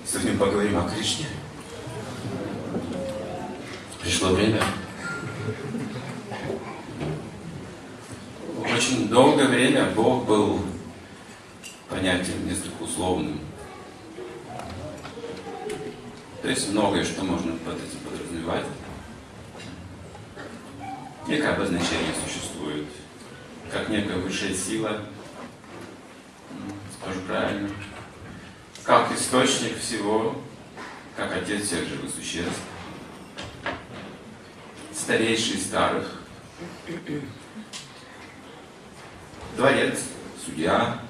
Сегодня поговорим о Кришне. Пришло время. Очень долгое время Бог был понятием несколько условным. То есть многое, что можно под этим подразумевать. Некое обозначение существует, как некая высшая сила, скажу правильно, как источник всего, как отец всех живых существ, старейший из старых, творец, судья.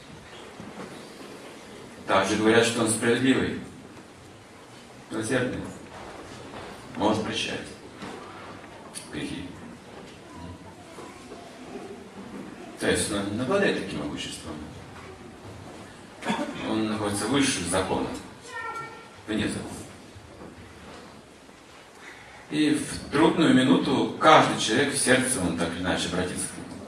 Также говорят, что он справедливый, милосердный, может прощать грехи. То есть он обладает таким могуществом. Он находится выше закона, вне закона. И в трудную минуту каждый человек в сердце, он так или иначе обратится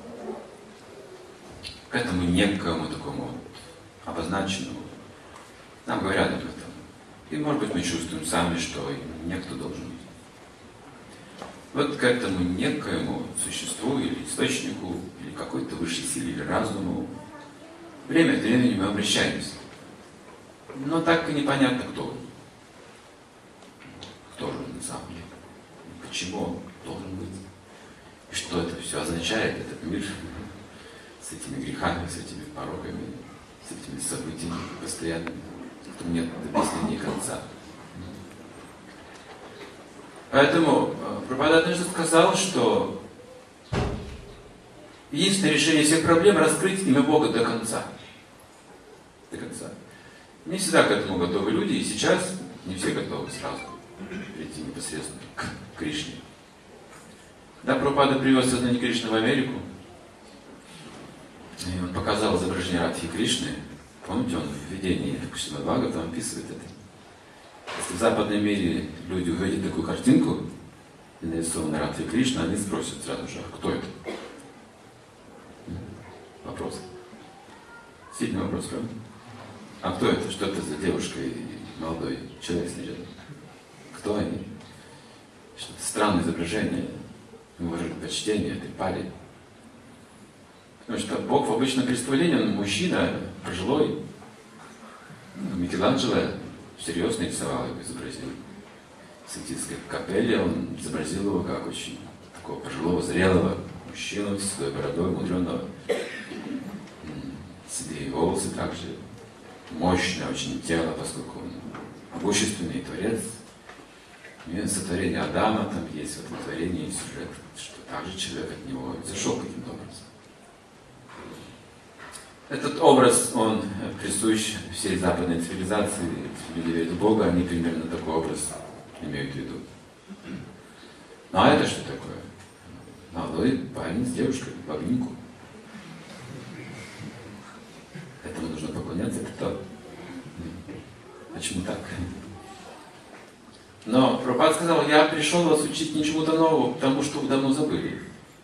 к этому некому такому обозначенному. Нам говорят об этом. И, может быть, мы чувствуем сами, что некто должен быть. Вот к этому некоему существу или источнику, или какой-то высшей силе, или разуму время от времени мы обращаемся. Но так и непонятно, кто он. Кто же он на самом деле? Почему он должен быть? И что это все означает, этот мир с этими грехами, с этими пороками, с этими событиями постоянными, которым нет объяснения конца. Поэтому Прабхупада однажды сказал, что единственное решение всех проблем — раскрыть имя Бога до конца. До конца. Не всегда к этому готовы люди, и сейчас не все готовы сразу прийти непосредственно к Кришне. Когда Прабхупада привез сознание Кришны в Америку, и он показал изображение Радхи Кришны, помните, он в введении в Шримад-Бхагаватам описывает это. Если в западном мире люди увидят такую картинку, и нарисованную Радхи Кришна, они спросят сразу же: а кто это? Вопрос. Сильный вопрос, правда? А кто это? Что это за девушка и молодой человек с ней рядом? Кто они? Что-то странное изображение. Мы выражали почтение этой паре. Потому что Бог в обычном представлении, он мужчина, пожилой. Микеланджело серьезно рисовал его, изобразил. В Сикстинской капелле он изобразил его как очень такого пожилого, зрелого мужчину с седой бородой, мудренного. Седые волосы также. Мощное очень тело, поскольку он могущественный творец. И сотворение Адама, там есть в этом творении сюжет, что также человек от него зашел каким-то образом. Этот образ, он присущ всей западной цивилизации. Люди верят в Бога, они примерно такой образ имеют в виду. Ну а это что такое? Молодой парень с девушкой в обнимку. Этому нужно поклоняться, это кто? Почему так? Но Прабхупада сказал: я пришел вас учить не чему-то новому, потому что вы давно забыли.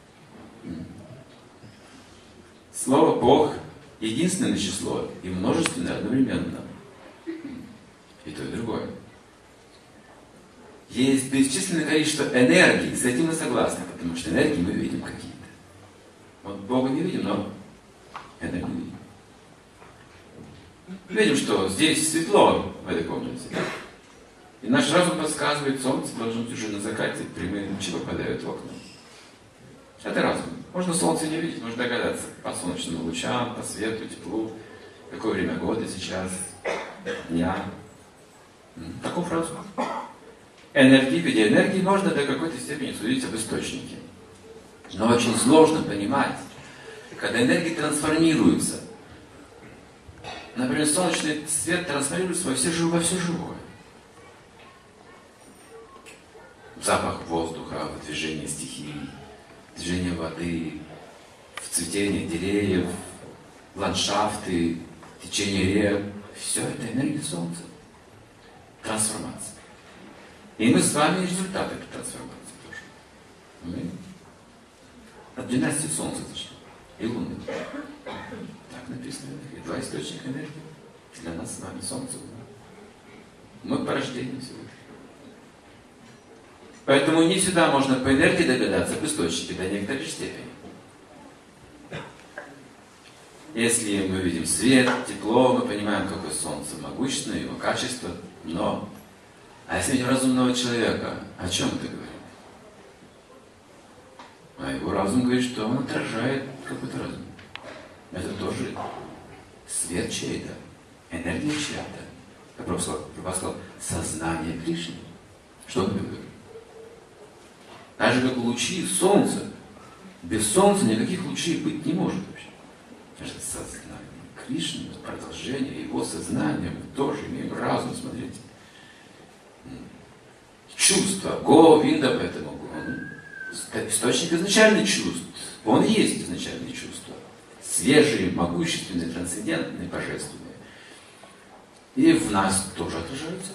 Слово Бог — единственное число и множественное одновременно. И то, и другое. Есть бесчисленное количество энергий, с этим мы согласны, потому что энергии мы видим какие-то. Вот Бога не видим, но энергию видим. Видим, что здесь светло в этой комнате. И наш разум подсказывает, солнце должно быть уже на закате, прямые лучи попадают в окна. Это разум. Можно солнце не видеть, можно догадаться по солнечным лучам, по свету, теплу, какое время года сейчас, дня. Таков разум. Энергии, в виде энергии можно до какой-то степени судить об источнике. Но очень сложно понимать, когда энергии трансформируются. Например, солнечный свет трансформируется во все живое. В запах воздуха, в движение стихий, движение воды, в цветение деревьев, ландшафты, течение рек. Все это энергия Солнца. Трансформация. И мы с вами результат этой трансформации тоже. Мы от династии Солнца зашли. И Луны. Так написано. И два источника энергии. Для нас с вами Солнце. Мы по рождению всего. Поэтому не всегда можно по энергии догадаться об источнике до некоторой степени. Если мы видим свет, тепло, мы понимаем, какое солнце могущественное, его качество, но... А если видим разумного человека, о чем это говорит? А его разум говорит, что он отражает какой-то разум. Это тоже свет чей-то, энергия чья-то. Как Прабхупада сказал, сознание Кришны. Что он говорит? Так же, как лучи солнца. Без солнца никаких лучей быть не может вообще. Это сознание Кришны, продолжение его сознания. Мы тоже имеем разум, смотрите. Чувство. Говинда, поэтому он источник изначальных чувств. Он и есть изначальные чувства. Свежие, могущественные, трансцендентные, божественные. И в нас тоже отражаются.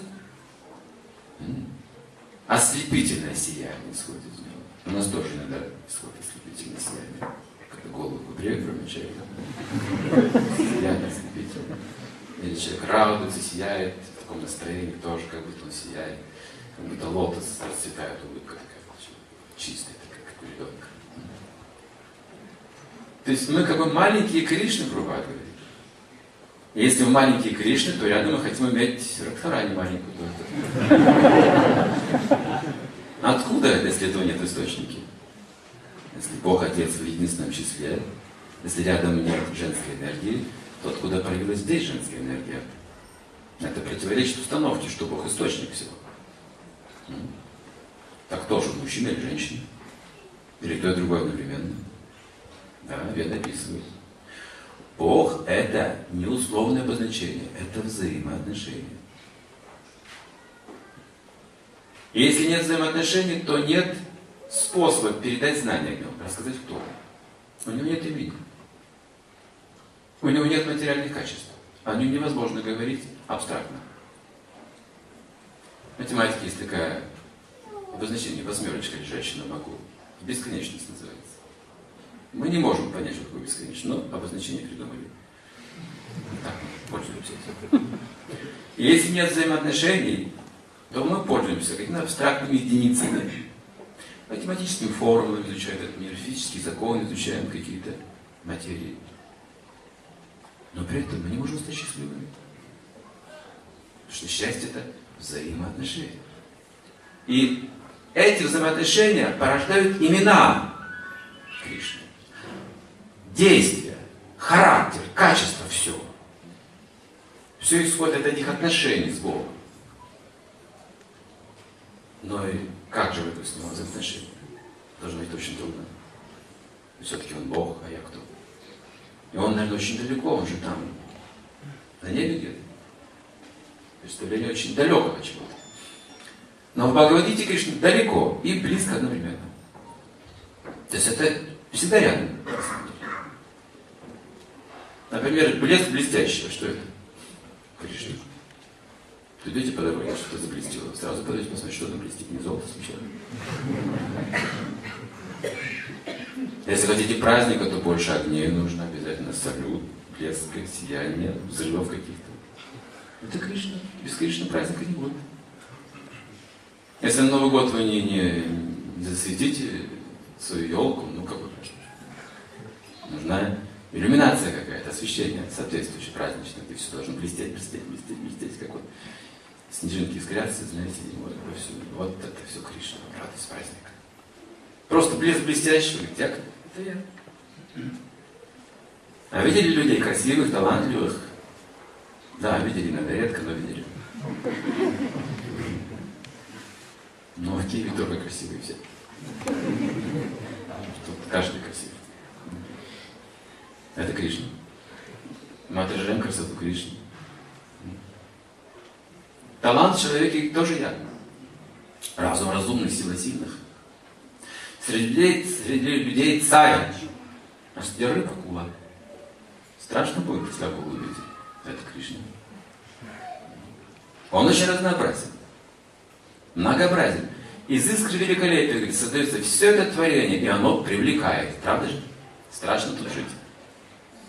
Ослепительное сияние исходит из него. У нас тоже иногда исходит ослепительное сияние. Когда голову бреют, промечают. Сияние ослепительное. Или человек радуется, сияет, в таком настроении тоже, как будто он сияет. Как будто лотос расцветает, улыбка такая, чистая, такая, как у ребенка. То есть мы как бы маленькие Кришны, Прабхупада говорит. Если мы маленькие Кришны, то рядом мы хотим иметь Радхарани маленькую только. Откуда это, если этого нет источники? Если Бог Отец в единственном числе, если рядом нет женской энергии, то откуда проявилась здесь женская энергия? Это противоречит установке, что Бог источник всего. Так тоже мужчина или женщина? Или то и другое одновременно? Да, Веда описывает. Бог — это не условное обозначение, это взаимоотношения. И если нет взаимоотношений, то нет способа передать знания о нем, рассказать, кто он. У него нет имени. У него нет материальных качеств. О нем невозможно говорить абстрактно. В математике есть такое обозначение, восьмерочка, лежащая на боку. Бесконечность называется. Мы не можем понять, что такое бесконечность, но обозначение придумали. Так, пользуемся этим. И если нет взаимоотношений, то мы пользуемся какими-то абстрактными единицами. Математическими формулами изучаем этот мир, физические законы изучаем какие-то материи. Но при этом мы не можем стать счастливыми. Потому что счастье — это взаимоотношения. И эти взаимоотношения порождают имена Кришны. Действия, характер, качество, все. Все исходит от этих отношений с Богом. Но и как же выпустить его взаимоотношения? Должно быть очень трудно. Все-таки он Бог, а я кто? И он, наверное, очень далеко, он же там, на небе где-то. Представление очень далекого чего-то. Но в Бхагавад-гите Кришна далеко и близко одновременно. То есть это всегда рядом. Например, блеск блестящего. Что это? Кришна. Идете по дороге, что-то заблестело. Сразу подойдете, посмотрите, что там блестит. Не золото случайно. Если хотите праздника, то больше огней нужно. Обязательно салют, блеск, сияние, взрывов каких-то. Это Кришна. Без Кришны праздника не будет. Если на Новый год вы не засветите свою елку, ну какой праздник? Нужна иллюминация какая-то, освещение соответствующее, праздничное, где все должно блестеть, блестеть, блестеть, блестеть, как вот снежинки искрятся, знаете, вот это все Кришна, радость праздника. Просто блеск блестящего, говорит, это я. А видели людей красивых, талантливых? Да, видели, иногда редко, но видели. Но в Киеве только красивые все. Тут каждый красивый. Это Кришна. Мы отражаем красоту Кришны. Талант в человеке тоже я. Разум разумных, сила сильных. Среди людей царь. А среди рыб акула. Страшно будет, если акулу увидеть. Это Кришна. Он очень разнообразен. Многообразен. Из искры великолепия, говорит, создается все это творение, и оно привлекает. Правда же? Страшно тут жить.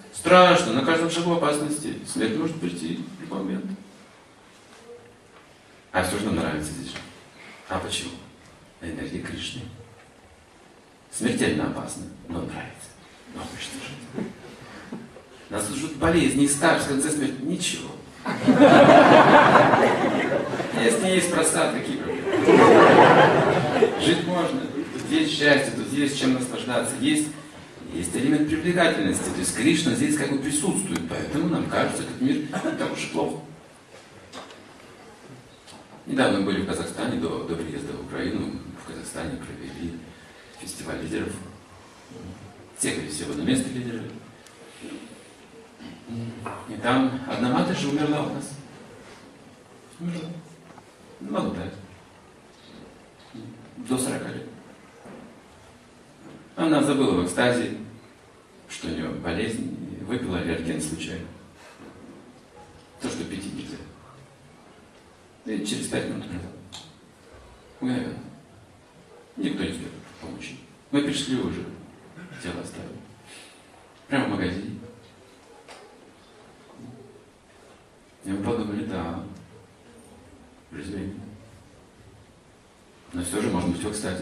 Страшно, на каждом шагу опасности. Смерть может прийти в любой момент. А все же нам нравится здесь жить. А почему? Энергия Кришны. Смертельно опасно, но нравится. Но хочется жить. Нас служат болезни, старость, в конце смерти. Ничего. Если есть простат, какие проблемы? Жить можно. Тут есть счастье, тут есть чем наслаждаться. Есть элемент привлекательности. То есть Кришна здесь как бы присутствует. Поэтому нам кажется, этот мир не так уж и плохо. Недавно мы были в Казахстане, до приезда в Украину. В Казахстане провели фестиваль лидеров. Съехали все в одно место лидеры. И там одна матушка умерла у нас. Умерла. Молодая. До 40 лет. Она забыла в экстазе, что у нее болезнь, и выпила аллерген случайно. То, что пить нельзя. И через 5 минут умерла. Мгновенно. Никто не успел помочь. Мы пришли уже, тело оставили. Прямо в магазине. И мы подумали, да, жизнь. Но все же можно быть кстати.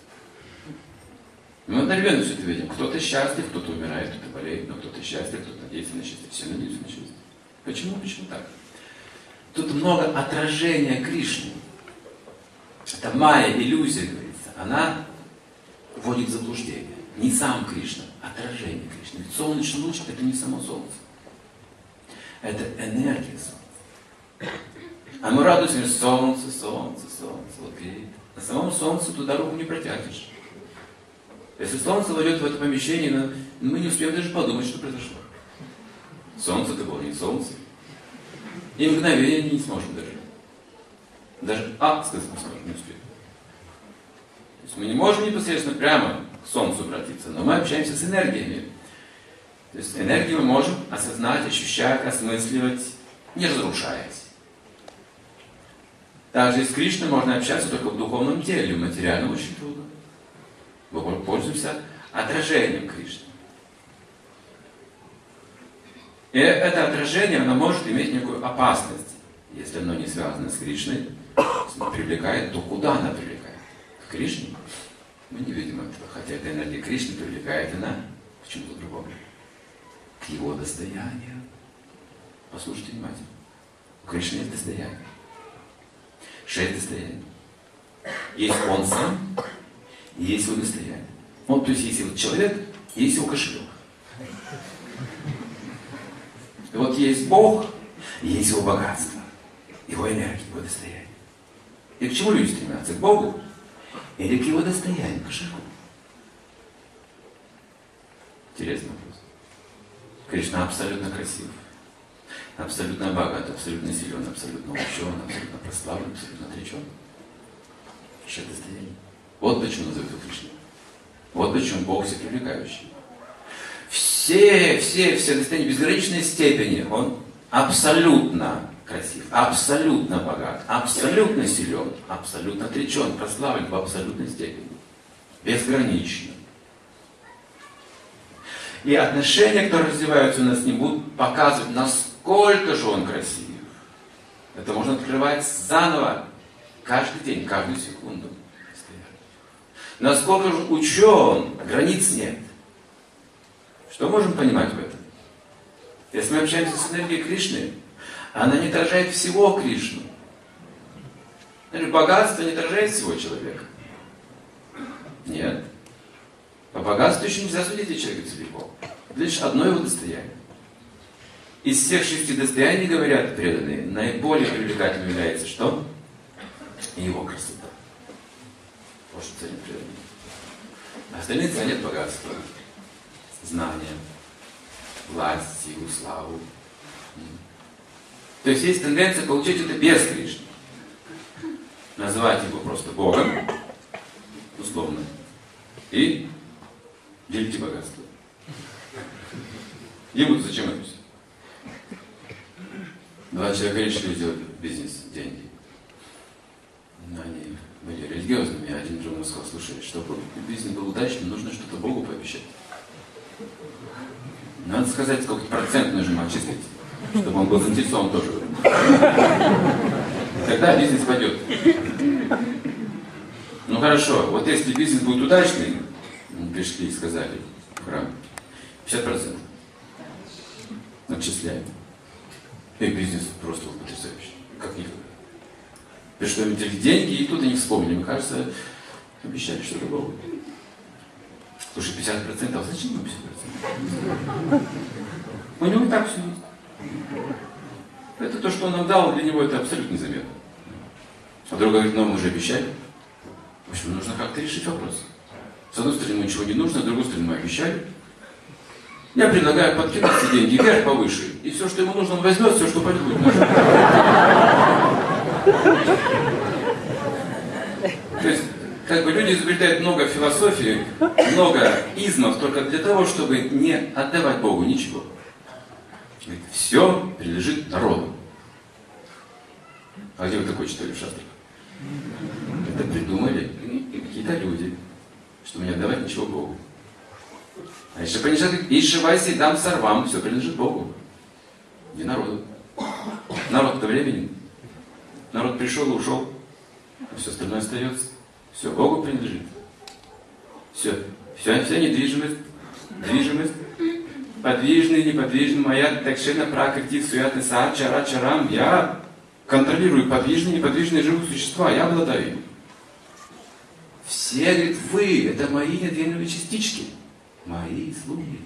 Мы одновременно все это видим. Кто-то счастлив, кто-то умирает, кто-то болеет, но кто-то счастлив, кто-то надеется на счастье. Все надеются на счастье. Почему? Почему так? Тут много отражения Кришны. Это майя, иллюзия, говорится. Она вводит в заблуждение. Не сам Кришна, отражение Кришны. Ведь солнечный луч – это не само солнце. Это энергия солнца. А мы радуемся, солнце, солнце, солнце, вот греет. На самом солнце туда руку не протянешь. Если солнце войдет в это помещение, мы не успеем даже подумать, что произошло. Солнце-то было не солнце. И мгновение не сможем даже. Даже сказать не сможем, не успеем. То есть мы не можем непосредственно прямо к солнцу обратиться, но мы общаемся с энергиями. То есть энергию мы можем осознать, ощущать, осмысливать, не разрушаясь. Также и с Кришной можно общаться только в духовном теле, в материальном очень трудно. Мы пользуемся отражением Кришны. И это отражение, оно может иметь некую опасность. Если оно не связано с Кришной, если оно привлекает, то куда она привлекает? К Кришне? Мы не видим этого, хотя эта энергия Кришны привлекает она к чему-то другому. К его достоянию. Послушайте внимательно. У Кришны есть достояние. 6 достояний. Есть он сам, и есть его достояние. То есть есть его человек, и есть его кошелек. И вот есть Бог, и есть его богатство, его энергия, его достояние. И к чему люди стремятся? К Богу? Или к его достоянию, к кошельку? Интересный вопрос. Кришна абсолютно красив, абсолютно богат, абсолютно силен, абсолютно учен, абсолютно прославлен, абсолютно отречен. 6 достояний. Вот почему называют его Кришной. Вот почему Бог всепривлекающий. Все достояния безграничной степени. Он абсолютно красив, абсолютно богат, абсолютно силен, абсолютно отречен, прославлен в абсолютной степени. Безгранично. И отношения, которые развиваются у нас с ним, будут показывать, насколько же он красив. Это можно открывать заново, каждый день, каждую секунду. Насколько же учен, границ нет. Что можем понимать в этом? Если мы общаемся с энергией Кришны, она не отражает всего Кришну. Богатство не отражает всего человека. Нет. По богатству еще нельзя судить человека целиком. Это лишь одно его достояние. Из всех 6 достояний, говорят преданные, наиболее привлекательным является что? Его красота. Вот что ценят преданные. Остальные ценят богатство, знания, власть, силу, славу. То есть есть тенденция получить это без Кришны. Называть его просто Богом, условно, и делите богатство. Ему зачем это все? 2 человека решили сделать бизнес, деньги. Они были религиозными, а один другому сказал: слушай, чтобы бизнес был удачным, нужно что-то Богу пообещать. Надо сказать, сколько процент нужно отчислить, чтобы он был заинтересован тоже. Так тогда бизнес пойдет. Ну хорошо, вот если бизнес будет удачный, пришли и сказали в храм, 50% отчисляем. И бизнес просто потрясающий, как никогда. Пришли им деньги, и тут они вспомнили, мне кажется, обещали что-то Богу. Слушай, 50%, а зачем ему 50%? У него и так все есть. Это то, что он нам дал, для него это абсолютно незаметно. А другой говорит, но мы уже обещали. В общем, нужно как-то решить вопрос. С одной стороны, ничего не нужно, с другой стороны, мы обещали. Я предлагаю подкинуть эти деньги вверх повыше, и все, что ему нужно, он возьмет, все, что пойдет, будет наше. То есть, как бы люди изобретают много философии, много измов только для того, чтобы не отдавать Богу ничего. Все принадлежит народу. А где вы такое читали в шастрах? Это придумали какие-то люди, чтобы не отдавать ничего Богу. А еще понижать, и шивайся, дам сорвам, все принадлежит Богу. Не народу. Народ-то времени. Народ пришел и ушел, а все остальное остается. Все Богу принадлежит. Все недвижимость, движимость, подвижный, неподвижный, моя такшина пракрити, суятный сад, чара, чарам. Я контролирую подвижные и неподвижные живые существа, я обладаю им. Все, говорит, вы, это мои неотъемлемые частички, мои слуги.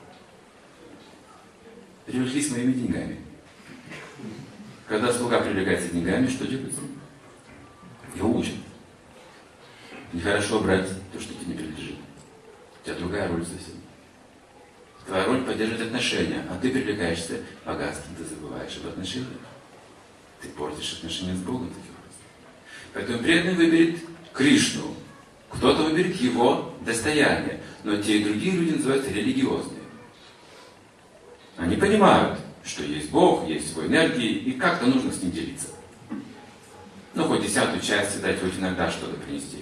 Привлеклись моими деньгами. Когда слуга привлекается деньгами, что делается? Его учат. Нехорошо брать то, что тебе не принадлежит. У тебя другая роль совсем. Твоя роль поддерживать отношения, а ты привлекаешься богатством, ты забываешь об отношениях. Ты портишь отношения с Богом таким образом. Поэтому преданный выберет Кришну. Кто-то выберет его достояние. Но те и другие люди называются религиозные. Они понимают, что есть Бог, есть его энергии, и как-то нужно с ним делиться. Ну, хоть 10-ю часть дать, хоть иногда что-то принести.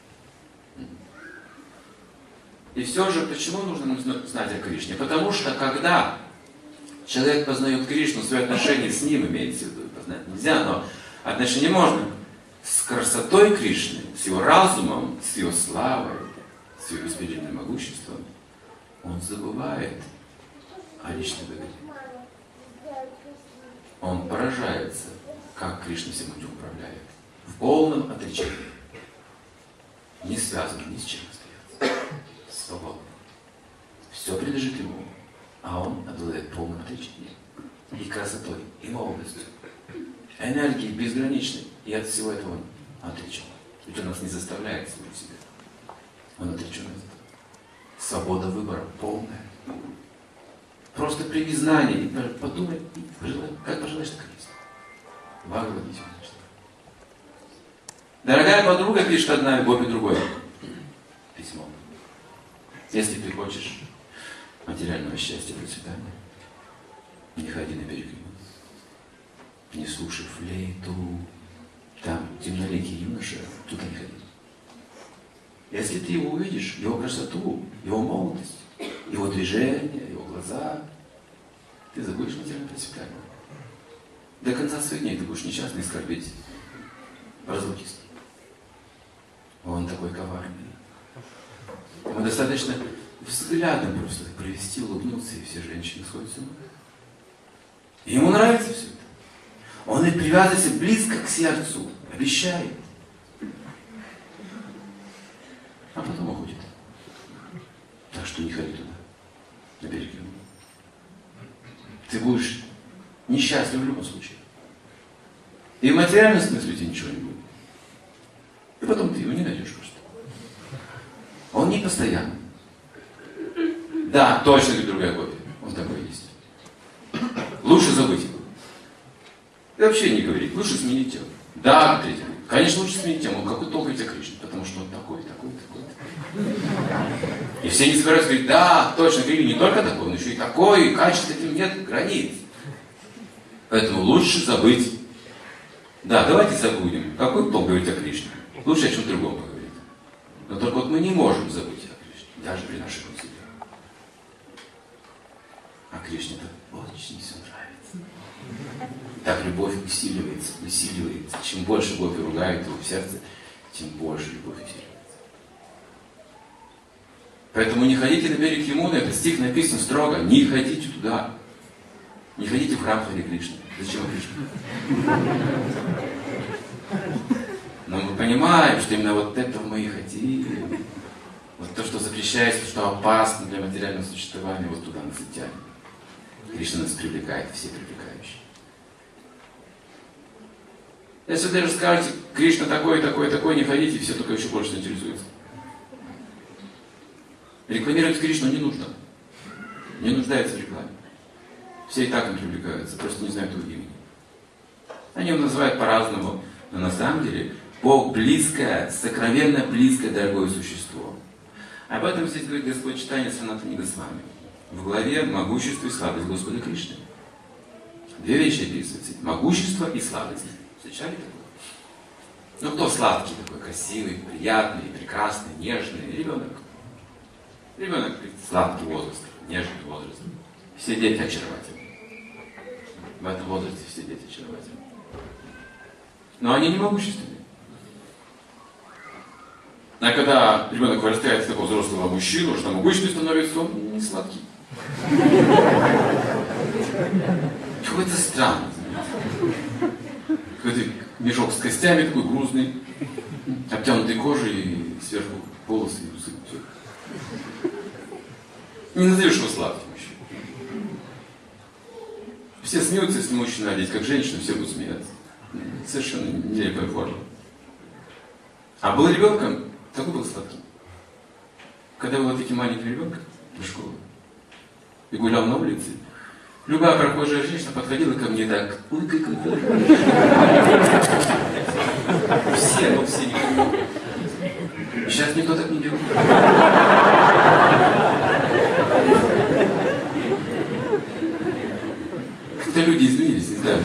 И все же, почему нужно знать о Кришне? Потому что, когда человек познает Кришну, свои отношения с ним, имеется в виду, познать нельзя, но отношения можно с красотой Кришны, с его разумом, с его славой, с его беспредельным могуществом, он забывает о личной выгоде. Он поражается, как Кришна всем этим управляет. В полном отречении. Не связан ни с чем остается. Свободно. Все принадлежит ему, а он обладает полным отречением. И красотой, и молодостью. Энергией безграничной. И от всего этого он отречен. Ведь он нас не заставляет служить себе. Он отречен от этого. Свобода выбора полная. Просто прими знания и подумай, как пожелаешь, так и есть. Бхагавад-гита. Дорогая подруга, пишет одна, гопи другой. Письмо. Если ты хочешь материального счастья, процветания, не ходи на берег Римы. Не слушай флейту. Там темноликий юноша, туда не ходи. Если ты его увидишь, его красоту, его молодость, его движения, его глаза, ты забудешь материальное процветание. До конца своих дней ты будешь несчастный скорбеть в разлуке с ним. Он такой коварный. Ему достаточно взглядом просто провести, улыбнуться, и все женщины сходят с ума. И ему нравится все это. Он и привязывается близко к сердцу, обещает. А потом уходит. Так что не ходи туда, на берег Римы. Ты будешь несчастлив в любом случае. И в материальном смысле тебе ничего не будет. И потом ты его не найдешь просто. Он не постоянный. Да, точно, говорит другая копия. Он такой есть. Лучше забыть его. И вообще не говорить. Лучше сменить тему. Да, третий. Конечно, лучше сменить тему. Какой толк ведь о Кришне? Потому что он такой. И все не собираются говорить, да, точно, говорили, не только такой, но еще и такой, и качества этим нет границ. Поэтому лучше забыть. Да, давайте забудем. Какой толк говорить о Кришне? Лучше о чем-то другом поговорить. Но только вот мы не можем забыть о Кришне, даже при нашей себе. А Кришне-то очень все нравится. Так любовь усиливается, усиливается. Чем больше Бог ругает его в сердце, тем больше любовь усиливается. Поэтому не ходите на берег Ямуны, этот стих написан строго, не ходите туда. Не ходите в храм Хари Кришны. Зачем Кришна? Но мы понимаем, что именно вот этого мы и хотели. Вот то, что запрещается, что опасно для материального существования, вот туда нас и тянет. Кришна нас привлекает, все привлекающие. Если вы даже скажете, Кришна такой, такой, такой, не ходите, все только еще больше интересуются. Рекламировать Кришну не нужно. Не нуждается в рекламе. Все и так им привлекаются, просто не знают его имени. Они его называют по-разному, но на самом деле Бог близкое, сокровенно близкое, дорогое существо. Об этом здесь говорит Господь Чайтанья Санатана Госвами. В главе «Могущество и слабость Господа Кришны». Две вещи описываются. Могущество и слабость. Встречали такое? Ну кто сладкий такой, красивый, приятный, прекрасный, нежный? Ребенок. Ребенок сладкий возраст, нежный возраст. Все дети очаровательны. В этом возрасте все дети очаровательны. Но они не могущественны. А когда ребенок вырастает из такого взрослого мужчину, что могущественный становится, он не сладкий. Какой-то странный. Какой-то мешок с костями, такой грузный, обтянутый кожей и сверху волосы и усы. Все. Не назовешь его сладким еще. Все смеются, если мужчина одеть как женщина, все будут смеяться. Совершенно нелепая форма. А был ребенком, такой был сладкий. Когда был таким маленьким ребенком до школы и гулял на улице, любая прохожая женщина подходила ко мне так. Ой, какой хороший. Все не. Сейчас никто так не делает. Как-то люди изменились, не знаю.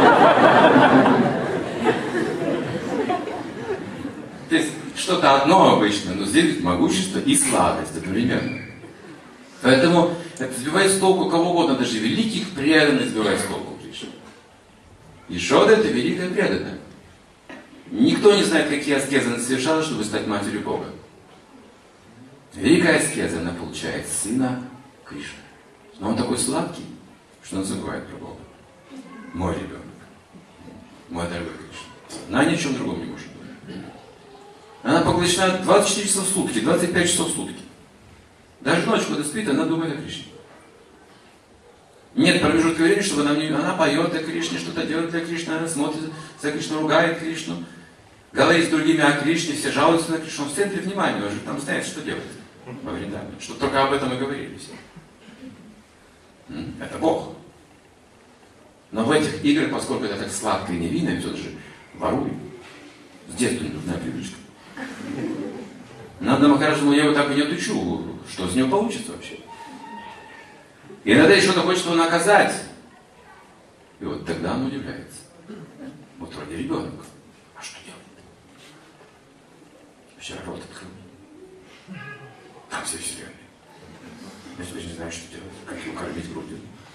То есть что-то одно обычно, но здесь могущество и сладость одновременно. Поэтому это сбивает с толку кого угодно, даже великих преданных сбивает с толку Кришна. Ешода — это великая преданная. Никто не знает, какие аскезы она совершала, чтобы стать матерью Бога. Великая аскеза, она получает сына Кришны. Но он такой сладкий, что он забывает про Бога. Мой ребенок. Мой дорогой Кришна. Она ни о чем другом не может думать. Она поглощена 24 часа в сутки, 25 часов в сутки. Даже ночью, когда спит, она думает о Кришне. Нет промежутка времени, чтобы она поет о Кришне, что-то делает для Кришны, она смотрит за Кришну, ругает Кришну, говорит с другими о Кришне, все жалуются на Кришну. В центре внимания, он же там знает, что делать во Вриндаване. Что только об этом и говорили все. Это Бог. Но в этих играх, поскольку это так сладко и невинно, ведь он же ворует. С детства не нужна привычка. Надо Махараджу, но я его так и не отучу, что с него получится вообще. И иногда еще он хочет его наказать. И вот тогда он удивляется. Вот вроде ребенок. А что делать? Вчера рот открыл. Там вся вселенная. Я теперь не знаю, что делать. Как его кормить грудью.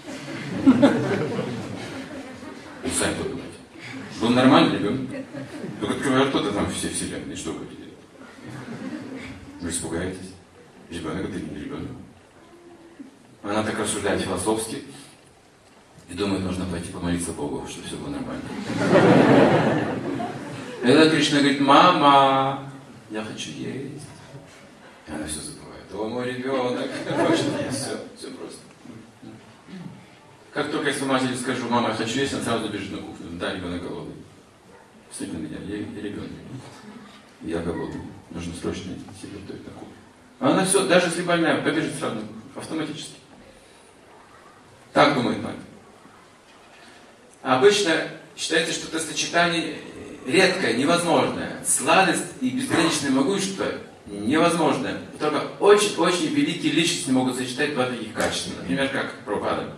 Ну, сами подумайте. Был нормальный ребенок. Только открывает кто-то там все вселенные. Что вы будете делать? Вы испугаетесь. Ребенок — это не ребенок. Она так рассуждает философски и думает, нужно пойти помолиться Богу, чтобы все было нормально. И тогда Кришна говорит: мама, я хочу есть. И она все забывает. О, мой ребенок, хочет есть. Все просто. Как только я своей матери скажу: мама, я хочу есть, она сразу бежит на кухню. Да, ребенок голодный. Посмотри на меня, я ребенок. Я голодный. Нужно срочно себе готовить на кухню. А она все, даже если больная, побежит сразу на кухню. Автоматически. Так думает мать. Обычно считается, что это сочетание редкое, невозможное. Сладость и безграничное могущество невозможно. Только очень-очень великие личности могут сочетать два таких качества. Например, как Прабхупада.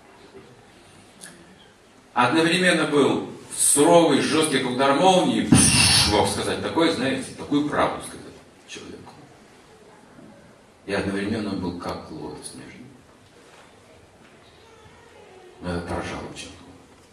Одновременно был суровый, жесткий, как удар молнии, мог сказать такое, знаете, такую правду сказать человеку. И одновременно он был как лотос нежный. Но это поражало очень.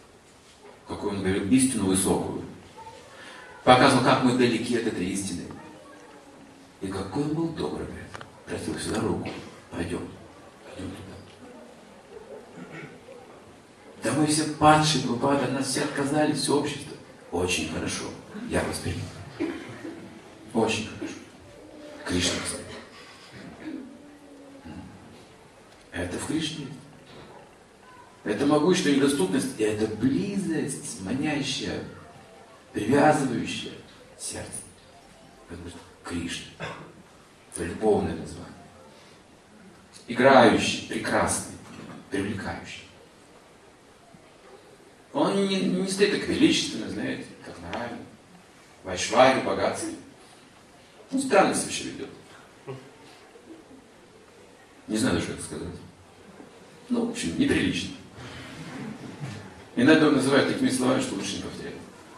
какую он говорил, истину высокую. Показывал, как мы далеки от этой истины. И какой он был добрый, говорит. Просил сюда руку. Пойдем. Пойдем туда. Да мы все падшие, Прабхупада, от нас все отказались, все общество. Очень хорошо. Я вас приму. Очень хорошо. Кришна. Это в Кришне. Это могущество и недоступность, и это близость, манящая, привязывающая сердце. Потому что Кришна. Это любовное название. Играющий, прекрасный, привлекающий. Он не стоит так величественно, знаете, как Нараяна, в айшваре, богатстве. Он странно себя вообще ведет. Не знаю, что это сказать. Ну, в общем, неприлично. Иногда его называют такими словами, что лучше не повторять.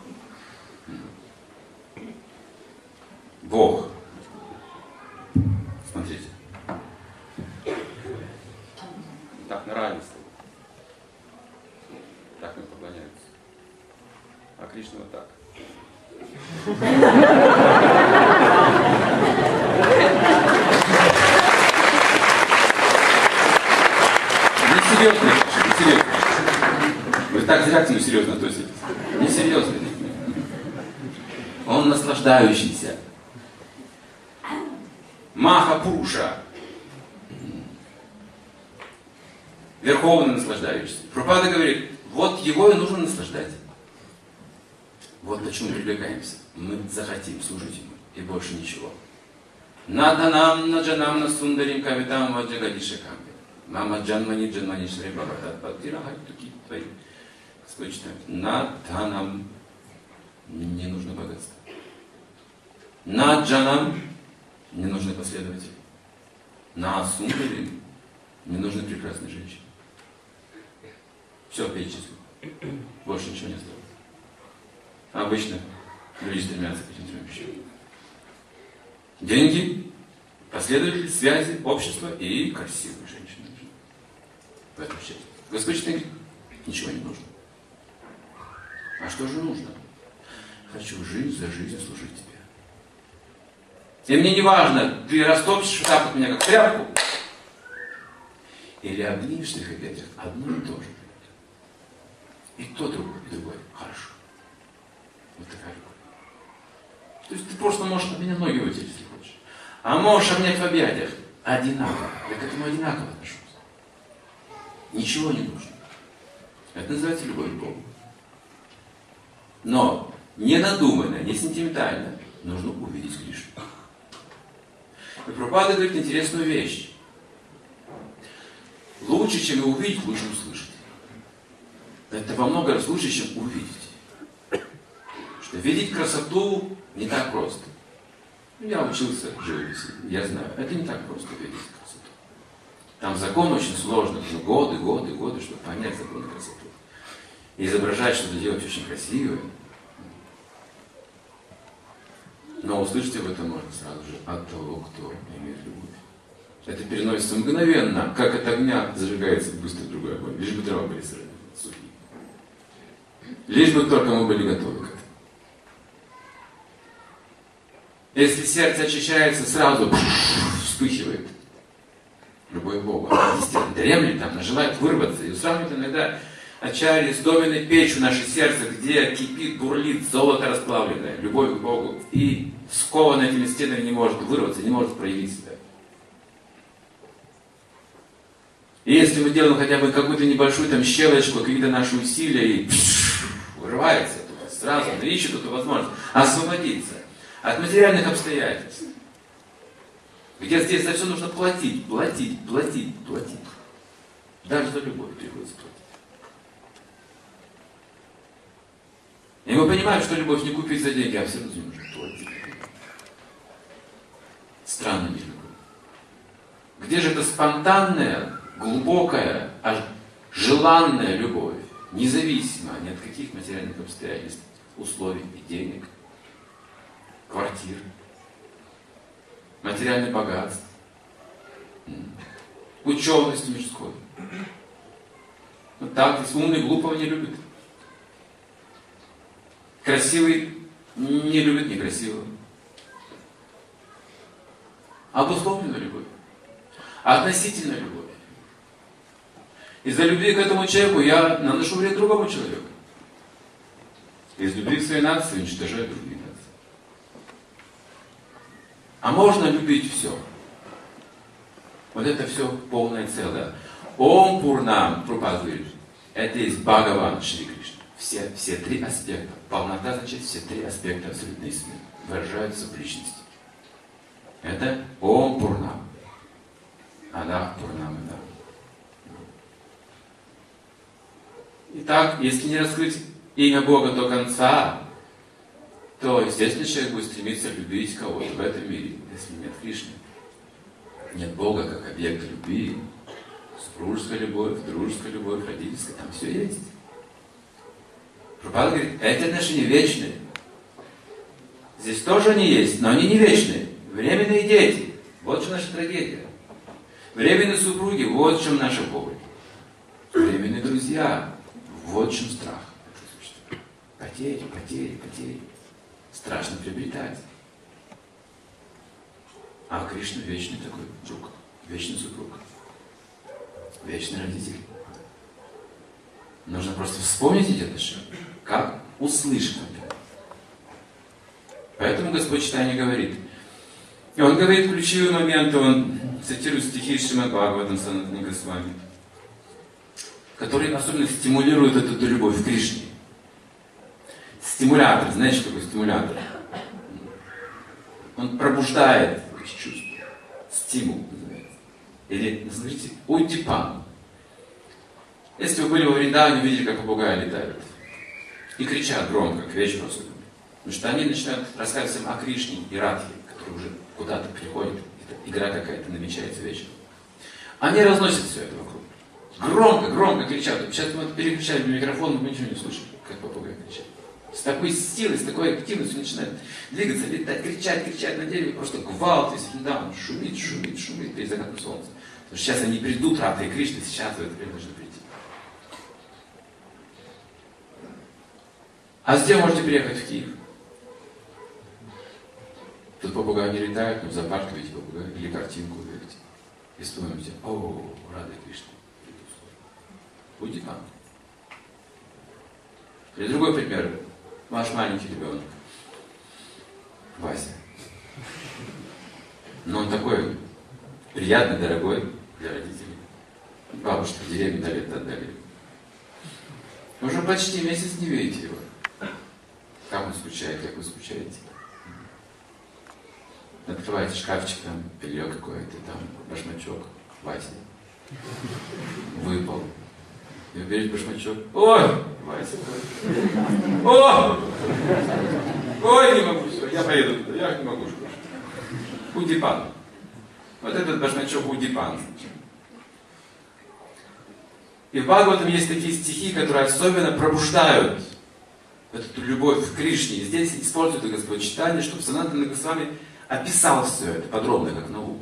Бог. Смотрите. Так, Нараяна стоит. Так мы поклоняемся. А Кришна вот так. Несерьезно, несерьезно. Вы так зря к нему серьезно относитесь. Несерьезно. Он наслаждающийся. Маха-пуруша. Верховный наслаждающийся. Прабхупада говорит, вот его и нужно наслаждать. Вот почему мы привлекаемся. Мы захотим служить ему. И больше ничего. Наданам, наджанам, насундарим, кавитам, ваджагадишакам. Мама джанмани, джанмани, шри бхагават, бхактирахай, туки твои. Кто читает? Наданам. Не нужно богатство. Наджанам. Не нужны последователи. Насундарим. Не нужны прекрасные женщины. Все перечислил. Больше ничего не осталось. Обычно люди стремятся к этим трем вещам. Деньги, последователи, связи, общество и красивые женщины. В этом счастье. Господь говорит, ничего не нужно. А что же нужно? Хочу жизнь за жизнь служить тебе. И мне не важно, ты растопчешь так от меня, как тряпку, или обнимешь их объятиях, одно и то же. И то другое, и другое. Хорошо. Вот такая любовь. То есть ты просто можешь от меня ноги вытереть, если хочешь. А можешь обнять в объятиях. Одинаково. Я к этому одинаково отношусь. Ничего не нужно. Это называется любовь к Богу. Но не надуманно, не сентиментально нужно увидеть Кришну. И Прабхупада говорит интересную вещь. Лучше, чем его увидеть, лучше услышать. Это во много раз лучше, чем увидеть. Что видеть красоту не так просто. Я учился живописи, я знаю. Это не так просто видеть красоту. Там закон очень сложный. Ну, годы, чтобы понять закон красоты. И изображать что-то делать очень красивое. Но услышать об этом можно сразу же от того, кто имеет любовь. Это переносится мгновенно, как от огня зажигается быстро другой огонь. Лишь бы дрова были сухие. Лишь бы только мы были готовы к этому. Если сердце очищается, сразу вспыхивает любовь к Богу. Она действительно дремлет, там, она желает вырваться. И сравнивает иногда ачарьи с доменной печью наше сердце, где кипит, бурлит золото расплавленное, любовь к Богу. И сковано этими стенами не может вырваться, не может проявить себя. И если мы делаем хотя бы какую-то небольшую там щелочку, какие-то наши усилия, и вырывается туда, сразу ищет эту возможность освободиться от материальных обстоятельств. Где здесь за все нужно платить. Даже за любовь приходится платить. И мы понимаем, что любовь не купить за деньги, а все равно нужно платить. Странно не любовь. Где же эта спонтанная, глубокая, желанная любовь, независимо ни от каких материальных обстоятельств, условий и денег, квартир, материальных богатств, учености мирской. Вот так, умный глупого не любит. Красивый не любит некрасивого. Обусловленная любовь. Относительная любовь. Из-за любви к этому человеку я наношу вред другому человеку. Из любви к своей нации уничтожаю другие нации. А можно любить все. Вот это все полное целое. Ом Пурнам, Прабхупада говорит, это есть Бхагаван Шри Кришна. Все три аспекта. Полнота значит все три аспекта абсолютной истины выражаются в личности. Это Ом Пурнам. Ада Пурнам Ада. Итак, если не раскрыть имя Бога до конца, то, естественно, человек будет стремиться любить кого-то в этом мире, если нет Кришны. Нет Бога как объекта любви, супружеская любовь, дружеская любовь, родительская, там все есть. Прабхупада говорит, эти отношения вечные. Здесь тоже они есть, но они не вечные. Временные дети, вот в чем наша трагедия. Временные супруги, вот в чем наша боль. Временные друзья, вот в чем страх. Потери, потери, потери. Страшно приобретать. А Кришна вечный такой друг, вечный супруг, вечный родитель. Нужно просто вспомнить эти отношения, как услышать это. Поэтому Господь Чайтанья говорит. И он говорит ключевые моменты, он цитирует стихи Шримад Бхагаватам Санатани Госвами, которые особенно стимулируют эту любовь к Кришне. Стимулятор, знаете, что такое стимулятор? Он пробуждает чувство. Стимул называется. Или, смотрите, удипан. Если вы были во Вриндаване, видели, как попугаи летают. И кричат громко, к вечеру особенно. Потому что они начинают рассказывать всем о Кришне и Радхе, которые уже куда-то приходят. Игра какая-то намечается вечером. Они разносят все это вокруг. Громко, громко кричат. Сейчас мы переключаем микрофон, мы ничего не слышим, как попугаи кричат. С такой силой, с такой активностью начинают двигаться, летать, кричать на дереве, просто гвалт, весь Вриндаван шумит, шумит, шумит перед закатом солнца. Потому что сейчас они придут, Радха и Кришна, сейчас в это время должны прийти. А затем можете приехать в Киев. Тут попугаи не летают, но в зоопарке видите попугая, или картинку увидите. И вспомните, о, Рада и Кришна. Будьте там. Или другой пример. Ваш маленький ребенок, Вася. Но он такой приятный, дорогой для родителей. Бабушка в деревне до лет отдали. Уже почти месяц не видите его. Как он скучает, как вы скучаете. Открываете шкафчик, там белье какое-то, там башмачок, Вася. Выпал. И берете башмачок. Ой, Вася. О! Ой, не могу, все, я поеду туда, я не могу. Удипан. Вот этот башмачок удипан. И в Бхагаватам есть такие стихи, которые особенно пробуждают эту любовь к Кришне. И здесь использует Господь Чайтанья, чтобы Санатана Госвами описал все это подробно, как науку.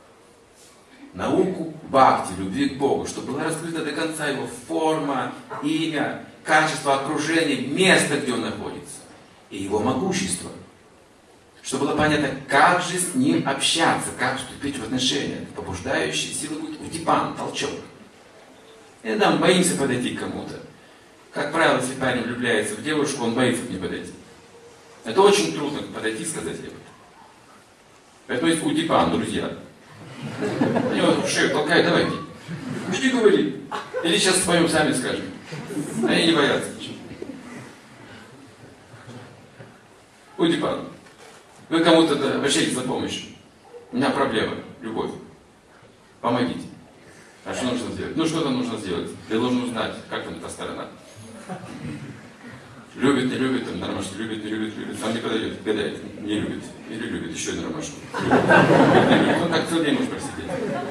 Науку бхакти, любви к Богу, чтобы была раскрыта до конца его форма, имя, качество окружения, место, где он находится, и его могущество. Чтобы было понятно, как же с ним общаться, как вступить в отношения. Побуждающая сила будет удипан, толчок. Иногда мы боимся подойти к кому-то. Как правило, если парень влюбляется в девушку, он боится к ней подойти. Это очень трудно подойти и сказать ей. Поэтому есть удипан, друзья. Они вот в шею толкают, давайте. Иди говори. Или сейчас споем, сами скажем. Они не боятся ничего. Удипан. Вы кому-то обращаетесь за помощью. У меня проблема, любовь. Помогите. А что нужно сделать? Ну что-то нужно сделать. Я должен узнать, как там эта сторона. Любит, не любит, там на ромашку, любит, не любит, любит. Сам не подойдет, гадает, не любит. Или любит, еще одну ромашку. Любит, не любит. Ну так целый день можешь просидеть.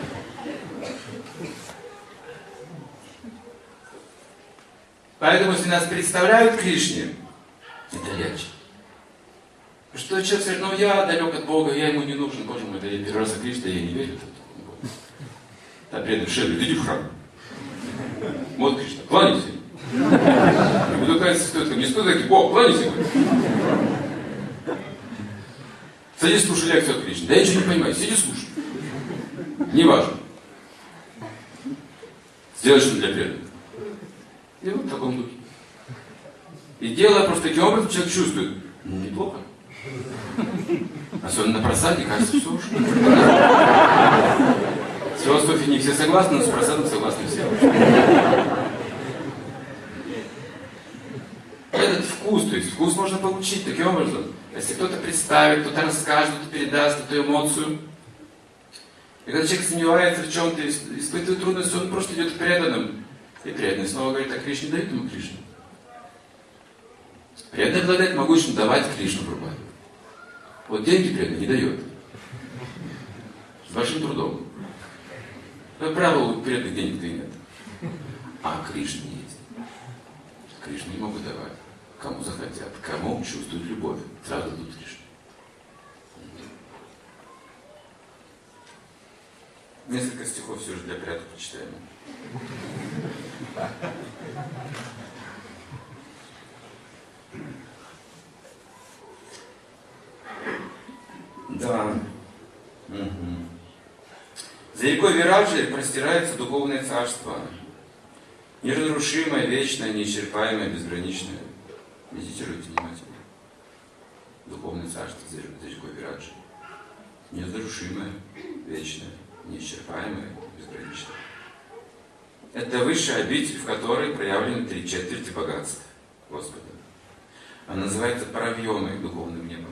Поэтому, если нас представляют Кришне, это легче. Что человек скажет, ну я далек от Бога, я ему не нужен, Боже мой, да я первый раз о Кришне, я не верю. Да преданный Шри, иди в храм. Вот Кришна, кланяйся. Я буду говорить, кто это? Не кто такие? Бог, кланяйся. Садись, слушай лекцию от Кришны. Да я ничего не понимаю. Сиди, слушай. Неважно. Сделай что-то для преданных. И вот в таком духе. И делая просто таким образом, человек чувствует, ну, неплохо. Особенно на просаде, кажется, все ушло. С философией не все согласны, но с просадом согласны все. Этот вкус, то есть вкус можно получить таким образом. Если кто-то представит, кто-то расскажет, кто-то передаст эту эмоцию. И когда человек сомневается в чем-то, испытывает трудности, он просто идет к преданным. И преданный снова говорит, а Кришне дают ему Кришну. Преданный обладает могуществом давать Кришну Прабхупаде. Вот деньги преданный не дает. С большим трудом. Как правило, у преданных денег-то и нет. А Кришне есть. Кришну не могут давать. Кому захотят, кому чувствуют любовь. Сразу дадут Кришну. Несколько стихов все же для порядка почитаем. Да. Угу. За рекой Вираджи простирается духовное царство. Неразрушимое, вечное, неисчерпаемое, безграничное. Медитируйте внимательно. Духовное царство за рекой Вираджи. Неразрушимое, вечное, неисчерпаемое, безграничное. Это высшая обитель, в которой проявлены 3/4 богатств Господа. Она называется паравьемой, духовным небом.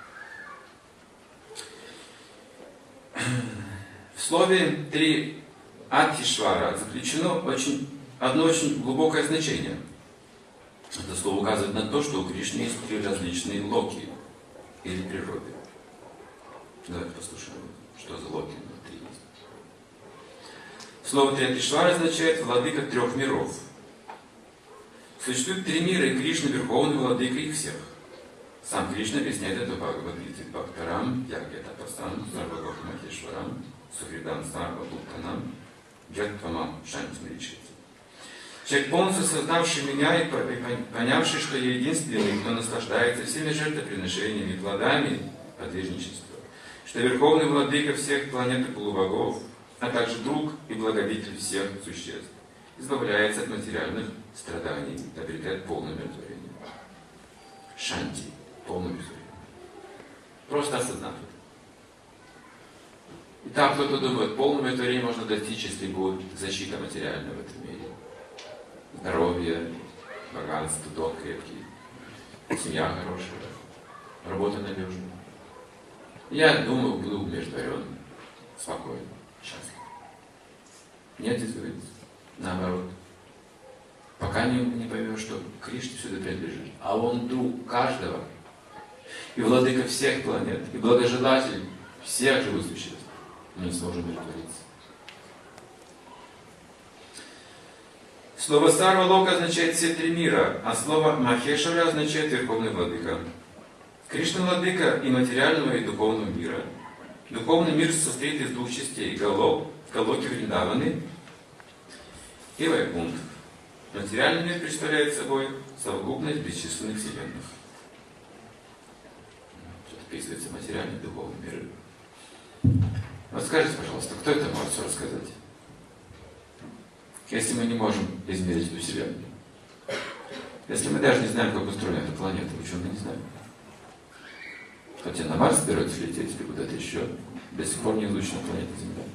В слове «три Атишвара» заключено одно очень глубокое значение. Это слово указывает на то, что у Кришны есть 3 различные локи или природы. Давайте послушаем, что за локи внутри есть. Слово «Триатишвара» означает «владыка 3 миров». Существует 3 мира, и Кришна верховный владыка их всех. Сам Кришна объясняет это в Бхагавад-гите: Бхактарам, Ягьятапасам, Сарвагохмахешварам, Сухридан Сарвабхутанам, Джатвамам Шантимричити. Человек, полностью создавший меня и понявший, что я единственный, кто наслаждается всеми жертвоприношениями и плодами подвижничества, что верховный владыка всех планет и полубогов, а также друг и благодетель всех существ, избавляется от материальных страданий и обретает полное умиротворение. Шанти. Полное умиротворение. Просто осознав это. И там кто-то думает, полное умиротворение можно достичь, если будет защита материальная в этом мире. Здоровье, богатство, дом крепкий, семья хорошая, работа надежная. Я думаю, буду умиротворен, спокойно, счастлив. Нет, извините. Наоборот. Пока не поймешь, что Кришне сюда принадлежит. А он друг каждого. И владыка всех планет. И благожелатель всех живых существ. Мы не сможем умиротвориться. Слово Сарва Лока означает все 3 мира, а слово Махешвара означает верховный владыка. Кришна владыка и материального, и духовного мира. Духовный мир состоит из 2 частей: Галоки Вриндаваны и Вайкунтх. Материальный мир представляет собой совокупность бесчисленных вселенных. Тут описывается материальный и духовный мир. Вот скажите, пожалуйста, кто это может все рассказать? Если мы не можем измерить эту вселенную, если мы даже не знаем, как устроена эта планета, ученые не знают. Хотя на Марс берется лететь или куда-то еще, до сих пор не изучена планета Земля.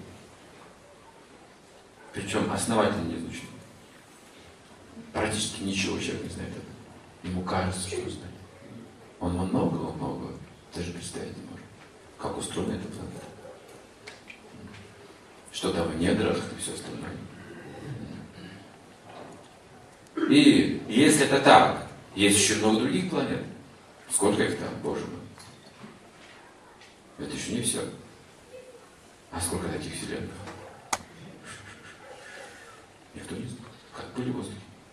Причем основательно не изучена. Практически ничего человек не знает. Ему кажется, что знает. Он много, даже представить не может. Как устроена эта планета. Что там в недрах и все остальное. И если это так, есть еще много других планет. Сколько их там, Боже мой. Это еще не все. А сколько таких вселенных? Никто не знает. Как пыль в воздухе.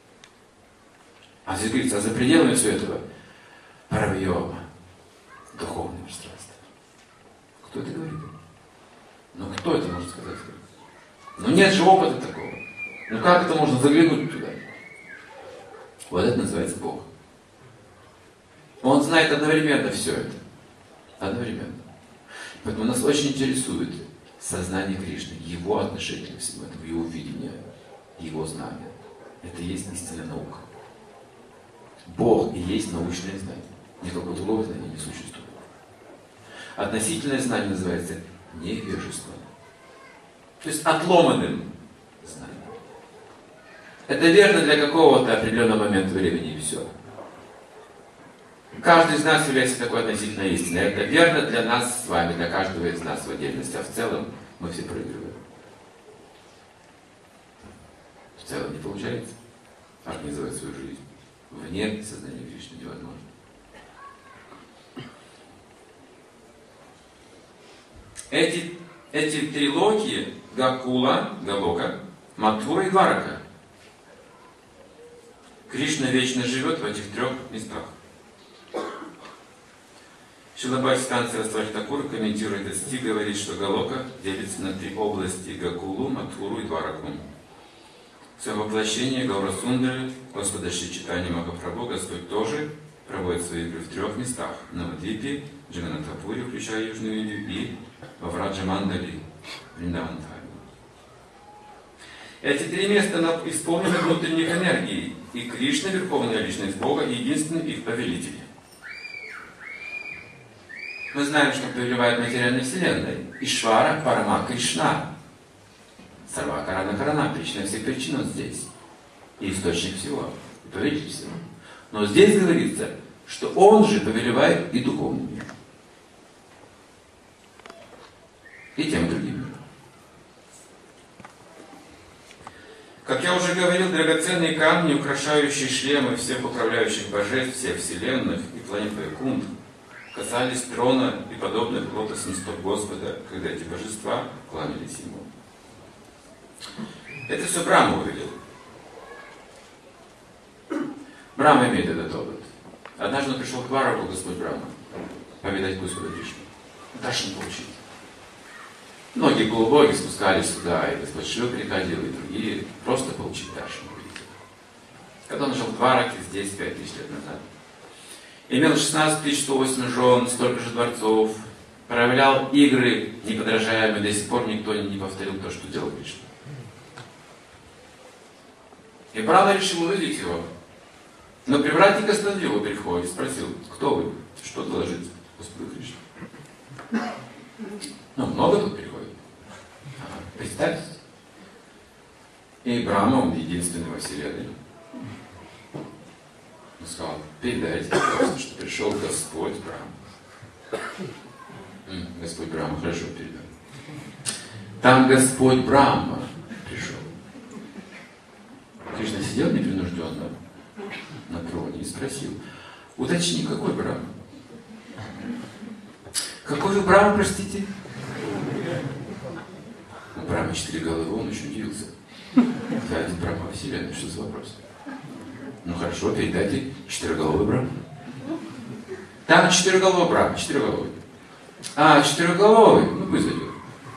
А здесь говорится, а за пределами всего этого паравьема, духовное пространство. Кто это говорит? Ну кто это может сказать? Ну нет же опыта такого. Ну как это можно заглянуть туда? Вот это называется Бог. Он знает одновременно все это. Одновременно. Поэтому нас очень интересует сознание Кришны, его отношение ко всему этому, его видение, его знание. Это и есть истинная наука. Бог и есть научное знание. Никакого другого знания не существует. Относительное знание называется невежеством. То есть отломанным знанием. Это верно для какого-то определенного момента времени, и все. Каждый из нас является такой относительной истиной. Это верно для нас с вами, для каждого из нас в отдельности. А в целом мы все проигрываем. В целом не получается организовать свою жизнь. Вне сознания Кришны невозможно. Эти три локи, Гакула, Галока, Матхура и Дварака. Кришна вечно живет в этих трех местах. Шрила Бхактисиданта Сарасвати Тхакур, комментируя этот стих, говорит, что Галока делится на три области: Гакулу, Матхуру и Двараку. В своем воплощении Гаура Сундры, Господа Шри Чайтанья Махапрабху, Господь тоже проводит свои игры в трех местах: в Навадвипе, Джаганатхапуре, включая Южную Индию, и во Враджамандали, Вриндаван Дхарме. Эти три места исполнены внутренних энергий, и Кришна, Верховная Личность Бога, единственный их повелитель. Мы знаем, что повелевает материальной вселенной. Ишвара Парама Кришна. Сарва Карана Карана, причина всех причин, он здесь. И источник всего, и повелитель всего. Но здесь говорится, что он же повелевает и духовным миром. И тем другим миром. Как я уже говорил, драгоценные камни, украшающие шлемы всех управляющих божеств, всех вселенных и планет Вайкунтх, касались трона и подобных лотосным стоп Господа, когда эти божества кланялись ему. Это все Брахма увидел. Брахма имеет этот опыт. Однажды он пришел к Двараку, Господь Брахма, повидать Господа Кришну. Даршан получить. Многие полубоги спускались сюда, и Господь Шива приходил, и другие просто получить Даршан. Когда он жил в Двараке, здесь 5000 лет назад, имел 16 108 жен, столько же дворцов, проявлял игры неподражаемые, до сих пор никто не повторил то, что делал Кришна. И Брахма решил увидеть его. Но привратник остановил его при входе и спросил: кто вы? Что доложить Господу Кришне? Ну, много тут приходит. Представьтесь. И Брахма, он единственный во вселенной. Он сказал: передайте просто, что пришел Господь Брахма. Господь Брахма, хорошо, передал. Там Господь Брахма пришел. Кришна сидел непринужденно на троне и спросил: уточни, какой Брахма? Какой вы Брахма, простите? У Брахмы 4 головы, он очень удивился. Да, это Брахма вселенной, что за вопрос? Ну хорошо, передайте 4-головый Брахма. Там 4-головый Брахма, 4-головый. А, 4-головый, ну пусть зайдет.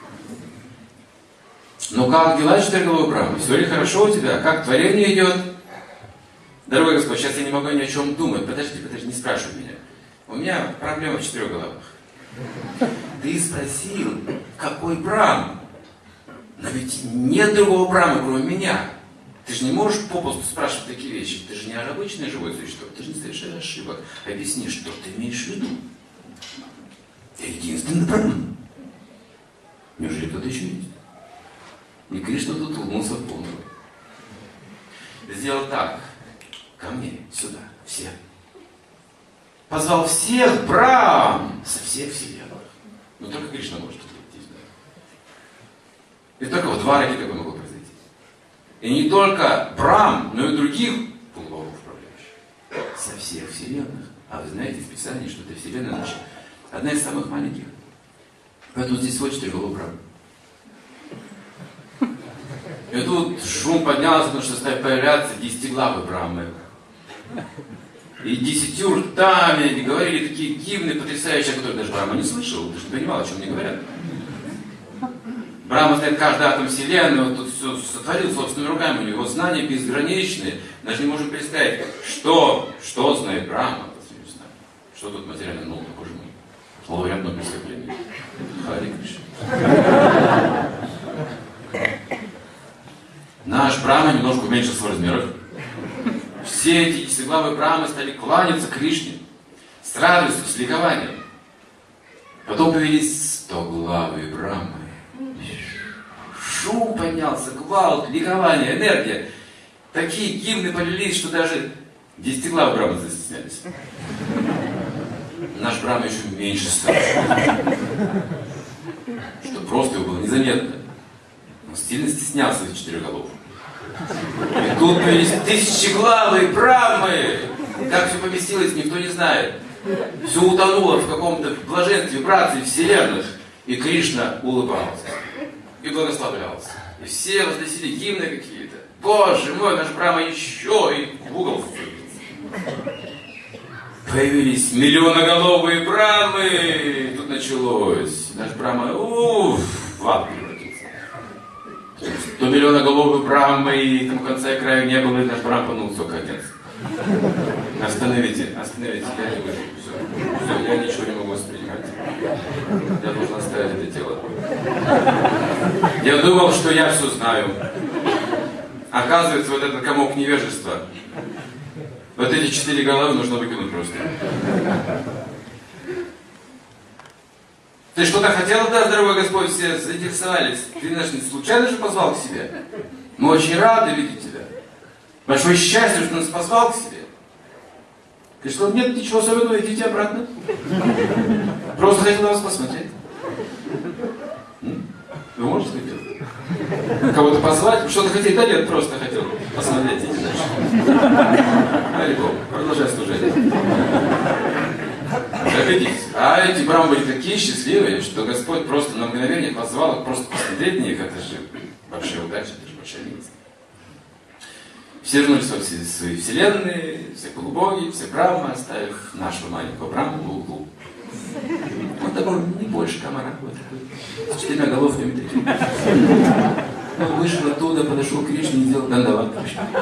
Ну как дела, 4-головый Брахма? Все ли хорошо у тебя? Как творение идет? Дорогой Господь, сейчас я не могу ни о чем думать. Подожди, не спрашивай меня. У меня проблема в 4 головах. Ты спросил, какой Брахма? Но ведь нет другого Брахмы, кроме меня. Ты же не можешь попусту спрашивать такие вещи. Ты же не обычное живое существо. Ты же не совершаешь ошибок. Объясни, что ты имеешь в виду. Ты единственный Брахман. Неужели кто-то еще есть? И Кришна тут улыбнулся в полную. Сделал так. Ко мне, сюда, все. Позвал всех Брахм со всех вселенных. Но только Кришна может тут прийти. И только в Двараке такое могло произойти. И не только Брахм, но и других полубогов управляющих. Со всех вселенных. А вы знаете из Писания, что эта вселенная наша одна из самых маленьких. Поэтому здесь всего 4 головы Брахмы. И тут шум поднялся, потому что стали появляться 10-главы Брахмы. И 10 ртами, и говорили такие гимны потрясающие, о которых даже Брахма не слышал, даже не понимал, о чем они говорят. Брахма знает каждый атом Вселенной, он тут все сотворил собственными руками, у него знания безграничные. Даже не можем представить, что знает Брахма по своим знаниям. Что тут материально, ну, боже мой. Лауреат Нобелевской премии. Хари Кришна. Наш Брахма немножко уменьшился в размерах. Все эти десятиглавые Брахмы стали кланяться Кришне с радостью, с ликованием. Потом появились 100-главые Брахмы. Шум поднялся, гвалт, ликование, энергия. Такие гимны полились, что даже 10-главые Брахмы застеснялись. Наш Брахма еще меньше стал. Что просто его было незаметно. Он сильно стеснялся этих 4 голов. И тут появились 1000-главые Брахмы. Как все поместилось, никто не знает. Все утонуло в каком-то блаженстве, братстве вселенных. И Кришна улыбался. И благословлялся. И все возносили гимны какие-то. Боже мой, наш Брахма еще и в угол вцепился. Появились миллионоголовые Брахмы. И тут началось. Наш Брахма, в ад превратился. 100 миллионоголовые Брахмы, и там конца и края не было, и наш Брахма, ну, все, конец. Остановите, я не выживу. Все, я ничего не могу воспринимать. Я должен оставить это тело. Я думал, что я все знаю. Оказывается, вот этот комок невежества, вот эти 4 головы нужно выкинуть просто. Ты что-то хотел, да, дорогой Господь, все заинтересовались. Ты нас не случайно же позвал к себе? Мы очень рады видеть тебя. Большое счастье, что нас позвал к себе. Ты что, нет ничего особенного, идите обратно. Просто хотел на вас посмотреть. Вы можете сказать? Кого-то позвать? Что-то хотите? Да нет, просто хотел посмотреть. Идите дальше. Хари Богу, продолжай служение. Заходитесь. А эти Брахмы были такие счастливые, что Господь просто на мгновение позвал их просто посмотреть на них. Это же большая удача, это же большая милость. Все вернулись в свои вселенные, все полубоги, все Брахмы, оставив нашего маленького Брахму в углу. Он такой не больше комара, вот такой, с 4 головками такими. Он вышел оттуда, подошел к Кришне и сделал дандават.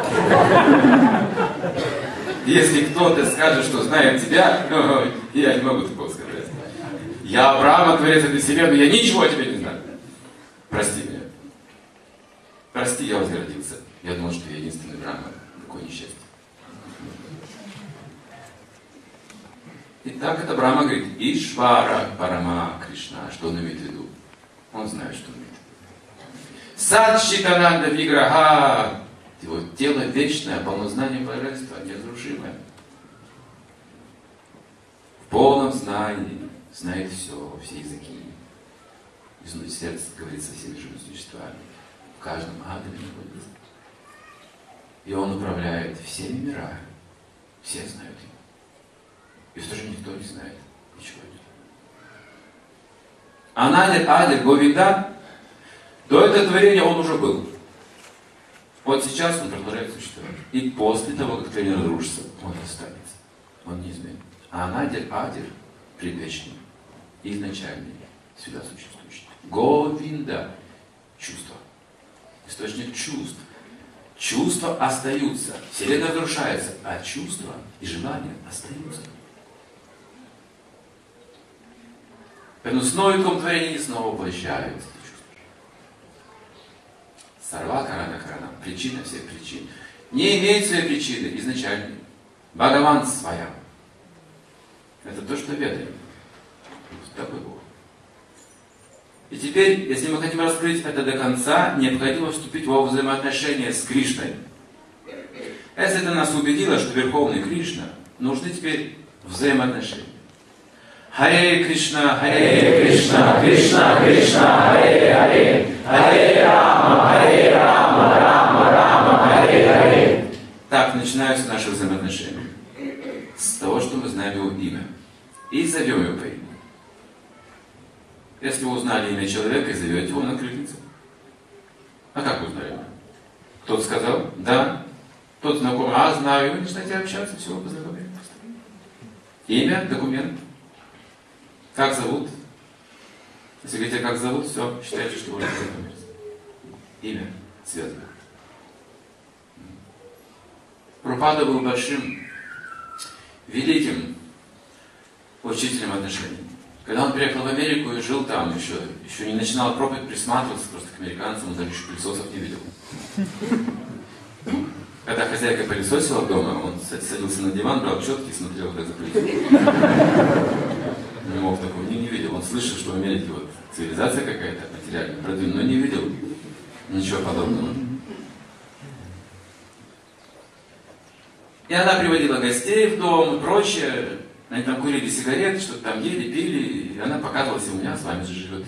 Если кто-то скажет, что знает тебя, я не могу такого сказать. Я Брахма, творец этой вселенной, я ничего о тебе не знаю. Прости меня. Прости, я возгордился. Я думал, что я единственный Брахма. Какое несчастье. Итак, это Брахма говорит, Ишвара Парама Кришна. Что он имеет в виду? Он знает, что он имеет в виду. Садчитананда Виграха. Его тело вечное, полно знания божества, неразрушимое. В полном знании, знает все языки. Изнутри сердца говорит со всеми живыми существами. В каждом атоме находится. И он управляет всеми мирами. Все знают его. И в то же никто не знает ничего. Ананир Адир Говинда, до этого творения он уже был. Вот сейчас он продолжает существовать. И после того, как творение разрушится, он останется. Он не изменит. А Анадир Адир предвечный, изначальный, всегда существующий. Говинда. Чувство. Источник чувств. Чувства остаются. Вселенная разрушается, а чувства и желания остаются. Поэтому с новиком творения снова воплощаются. Сарва Карана Карана. Причина всех причин. Не имеет своей причины изначально. Бхагаван своя. Это то, что ведаем. Такой Бог. И теперь, если мы хотим раскрыть это до конца, необходимо вступить во взаимоотношения с Кришной. Если это нас убедило, что Верховный Кришна, нужны теперь взаимоотношения. Харе Кришна, Кришна, Кришна, Харе Харе, Харе Рама, Рама, Харе Харе. Так начинаются наши взаимоотношения. С того, что мы знаем его имя. И зовем его по имени. Если вы узнали имя человека и зовете его, он откликнется. А как вы узнали? Кто-то сказал, да. Тот знакомый, знаю, вы начинаете общаться, все, познакомились. Имя, документ. Как зовут? Если говорите, как зовут, все, считайте, что вы уже знакомились. Имя светлое. Прабхупада был большим, великим учителем отношений. Когда он приехал в Америку и жил там, еще не начинал проповедь, присматривался просто к американцам, он даже еще пылесосов не видел. Когда хозяйка пылесосила дома, он садился на диван, брал четки и смотрел, как за пылесосом. Не мог такого, не видел. Он слышал, что в Америке вот цивилизация какая-то материальная, продвинутая, но не видел ничего подобного. И она приводила гостей в дом и прочее. Они там курили сигареты, что-то там ели, пили. И она показывалась, у меня с вами же живет.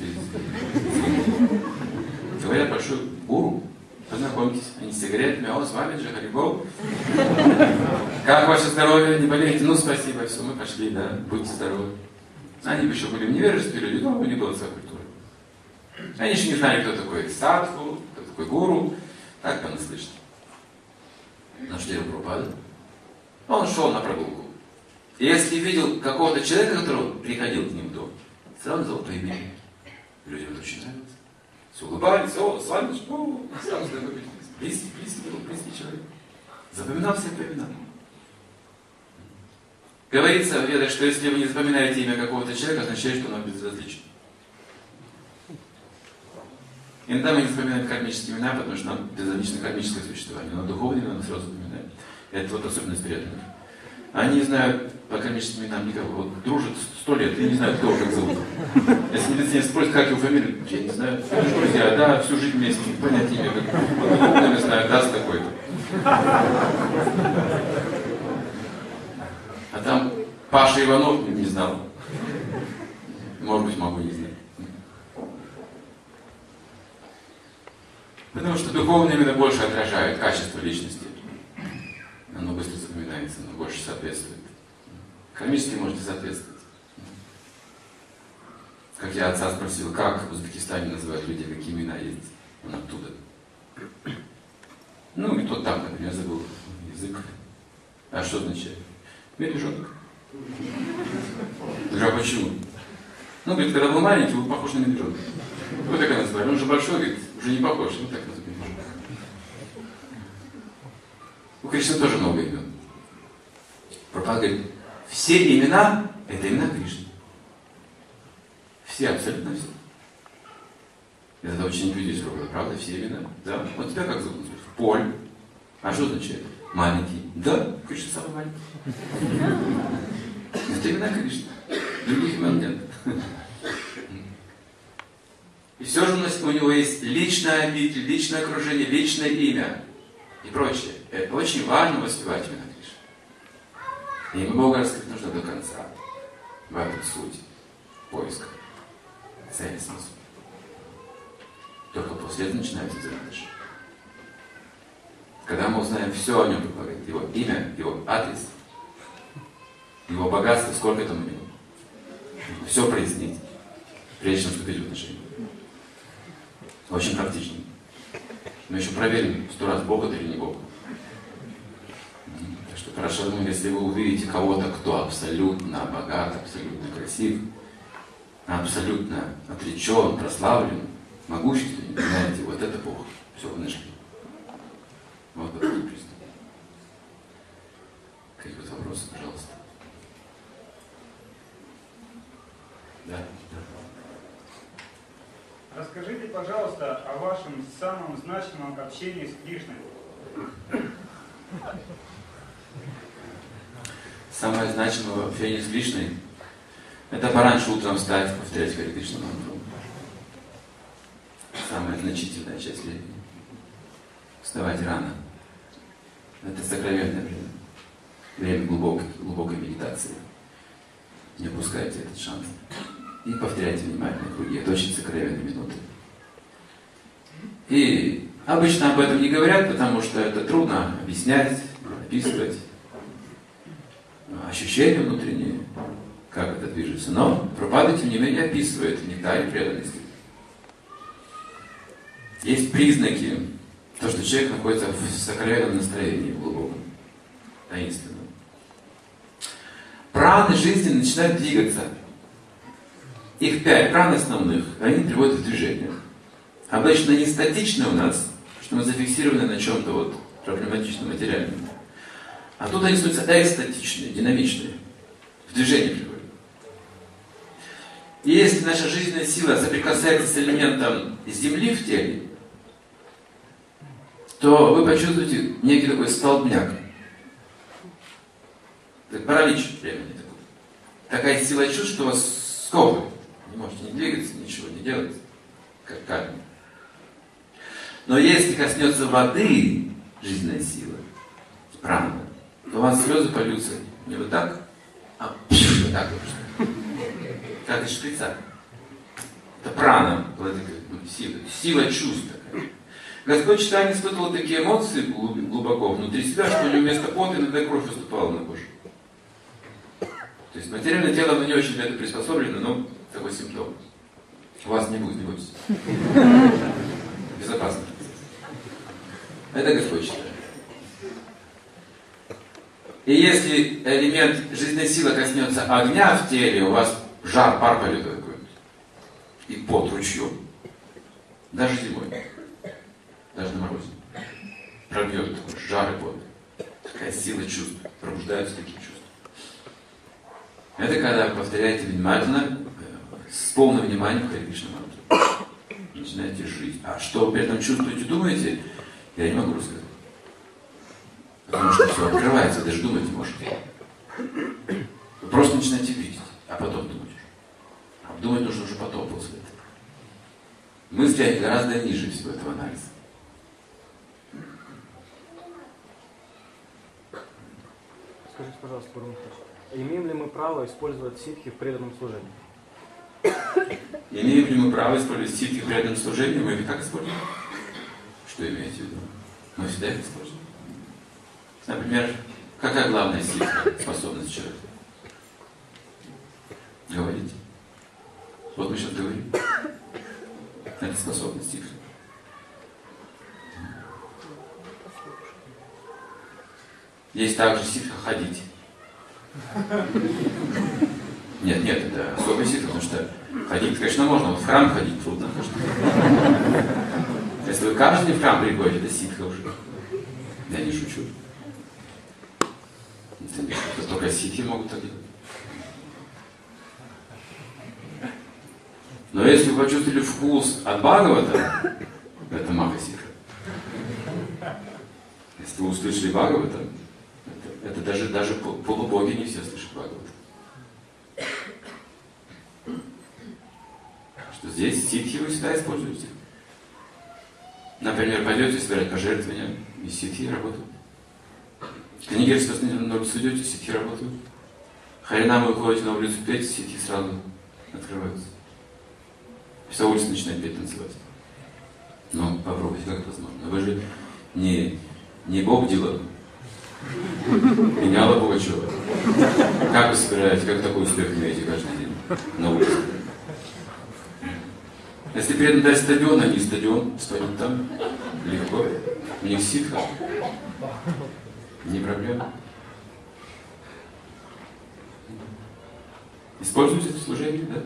Говорят, большой гуру, познакомьтесь. Они с сигаретами, а с вами же, Харибол. Как ваше здоровье, не болеете? Ну, спасибо, все, мы пошли, да, будьте здоровы. Они еще были в невежестве люди, но у них была своя культура. Они еще не знали, кто такой садху, кто такой гуру. Так понаслышно. Но что делал Прабхупада? Он шел на прогулку. И если видел какого-то человека, который приходил к ним в дом, сразу называл по имени. Людям это очень нравилось. Все улыбались, о, с вами что? Сразу знакомились. Близкий человек. Запоминал все по именам. Говорится в Ведах, что если вы не запоминаете имя какого-то человека, означает, что он безразличен. Иногда мы не запоминаем кармические имена, потому что нам безразлично кармическое существование. Но духовные имена мы сразу запоминаем. Это вот особенность преданных. Они знают по кармическим именам никого. Вот дружат 100 лет и не знают, кто как зовут. Если медицинец спросит, как его фамилия, я не знаю. Друзья, да, всю жизнь вместе, понять имя. Вот духовные знают, даст такой-то. А там Паша Иванов не знал. Может быть, могу не знать. Потому что духовные имена больше отражают качество личности. Оно быстро запоминается, оно больше соответствует. Кармически можете соответствовать. Как я отца спросил, как в Узбекистане называют людей, какие имена есть. Он оттуда. Ну, и тот там, например, забыл язык. А что означает? Медвежонок. Я говорю, а почему? Ну, говорит, когда был маленький, был похож на медвежонка. Вот так называли. Он же большой, говорит, уже не похож. Ну, так называли. У Кришны тоже много имен. Прабхупада говорит, все имена – это имена Кришны. Все, абсолютно все. Я тогда очень удивился, правда, все имена? Да. Вот тебя как зовут? Поль. А что означает? Маленький. Да, Кришна самый маленький. Это имена Кришны. Других имен нет. И все же у него есть личная обитель, личное окружение, личное имя и прочее. Это очень важно воспевать имена Кришны. И ему Бога раскрыть нужно до конца. В этом суть поиска. Цель и смысл. Только после этого начинается дальше. Когда мы узнаем все о нем, как говорит, его имя, его адрес, его богатство, сколько там у него, все прояснить, прежде чем вступить в отношения. Очень практично. Мы еще проверим 100 раз, Бог это или не Бог. Так что хорошо, если вы увидите кого-то, кто абсолютно богат, абсолютно красив, абсолютно отречен, прославлен, могущественный, знаете, вот это Бог. Все, вы нашли. Вот это признак. Какие-то вопросы, пожалуйста. Да. Расскажите, пожалуйста, о вашем самом значимом общении с Кришной. Самое значимое общение с Кришной — это пораньше утром встать, повторять Харе Кришна мантру. Самая значительная часть времени. Вставать рано. Это сокровенное время. Время глубокой медитации. Не упускайте этот шанс. И повторяйте внимательно круги. Это очень сокровенные минуты. И обычно об этом не говорят, потому что это трудно объяснять, описывать. Ощущения внутренние, как это движется. Но Прабхупада, тем не менее, описывает в нектаре преданности. Есть признаки, то, что человек находится в сокровенном настроении, глубоком, таинственном. Праны жизни начинают двигаться. их 5 пран основных, они приводят в движение. Обычно они статичны у нас, что мы зафиксированы на чем-то вот проблематичном, материальном. А тут они становятся экстатичные, динамичные, в движение приводят. И если наша жизненная сила соприкасается с элементом Земли в теле, то вы почувствуете некий такой столбняк. Это паралич времени такой. Такая сила чувств, что вас сковывает. Не можете не двигаться, ничего не делать, как камень. Но если коснется воды жизненная сила, прана, то у вас слезы польются не вот так, а вот так вот. Как из шприца. Это прана, сила чувств такая. Господь Чайтанья испытывал такие эмоции глубоко внутри себя, что у него вместо пота иногда кровь выступала на коже. То есть материальное тело, оно не очень для этого приспособлено, но такой симптом. У вас не будет, не бойтесь. Безопасно. Это Господь Чайтанья. И если элемент жизненной силы коснется огня в теле, у вас жар, пар пойдет какой-нибудь. И пот ручьем. Даже зимой. Даже на морозе. Пробьет такой жар и пот. Такая сила чувств. Пробуждаются такие чувства. Это когда вы повторяете внимательно, с полным вниманием Харе Кришна мантру. Начинаете жить. А что вы при этом чувствуете, думаете, я не могу рассказать. Потому что все открывается, даже думать не можете. Вы просто начинаете видеть, а потом думать уже. А думать нужно уже потом, после этого. Мысли они гораздо ниже всего этого анализа. Скажите, пожалуйста, Гуру Махарадж, имеем ли мы право использовать ситхи в преданном служении? Имеем ли мы право использовать ситхи в преданном служении? Мы их как используем? Что имеете в виду? Мы всегда их используем. Например, какая главная ситха, способность человека? Говорить. Вот мы сейчас говорим. Это способность ситха. Есть также ситха ходить. Нет, это особая ситха, потому что ходить, конечно, можно, вот в храм ходить трудно, конечно. Если вы каждый день в храм приходите, это ситха уже. Я не шучу. Это только ситхи могут так делать. Но если вы почувствовали вкус от Бхагавата, это маха-ситха. Если вы услышали Бхагавата, это даже полубоги не все слышат Бхагавата. Что здесь ситхи вы всегда используете. Например, пойдете собирать пожертвования, и ситхи работают. Книги распространены на улицу идете, ситхи работают. Харинамы вы выходите на улицу петь, ситхи сразу открываются. Вся улица начинает петь, танцевать. Ну, попробуйте, как это возможно. Вы же не Бог Дилан, и не Алла Пугачева. Как вы собираете, как такой успех имеете каждый день на улице? Если предан дать стадион, они стадион, стоят там, легко. У них ситха. Не проблема. Используйте это в служении, да?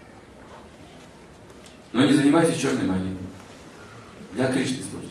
Но не занимайтесь черной магией. Для Кришны используйте.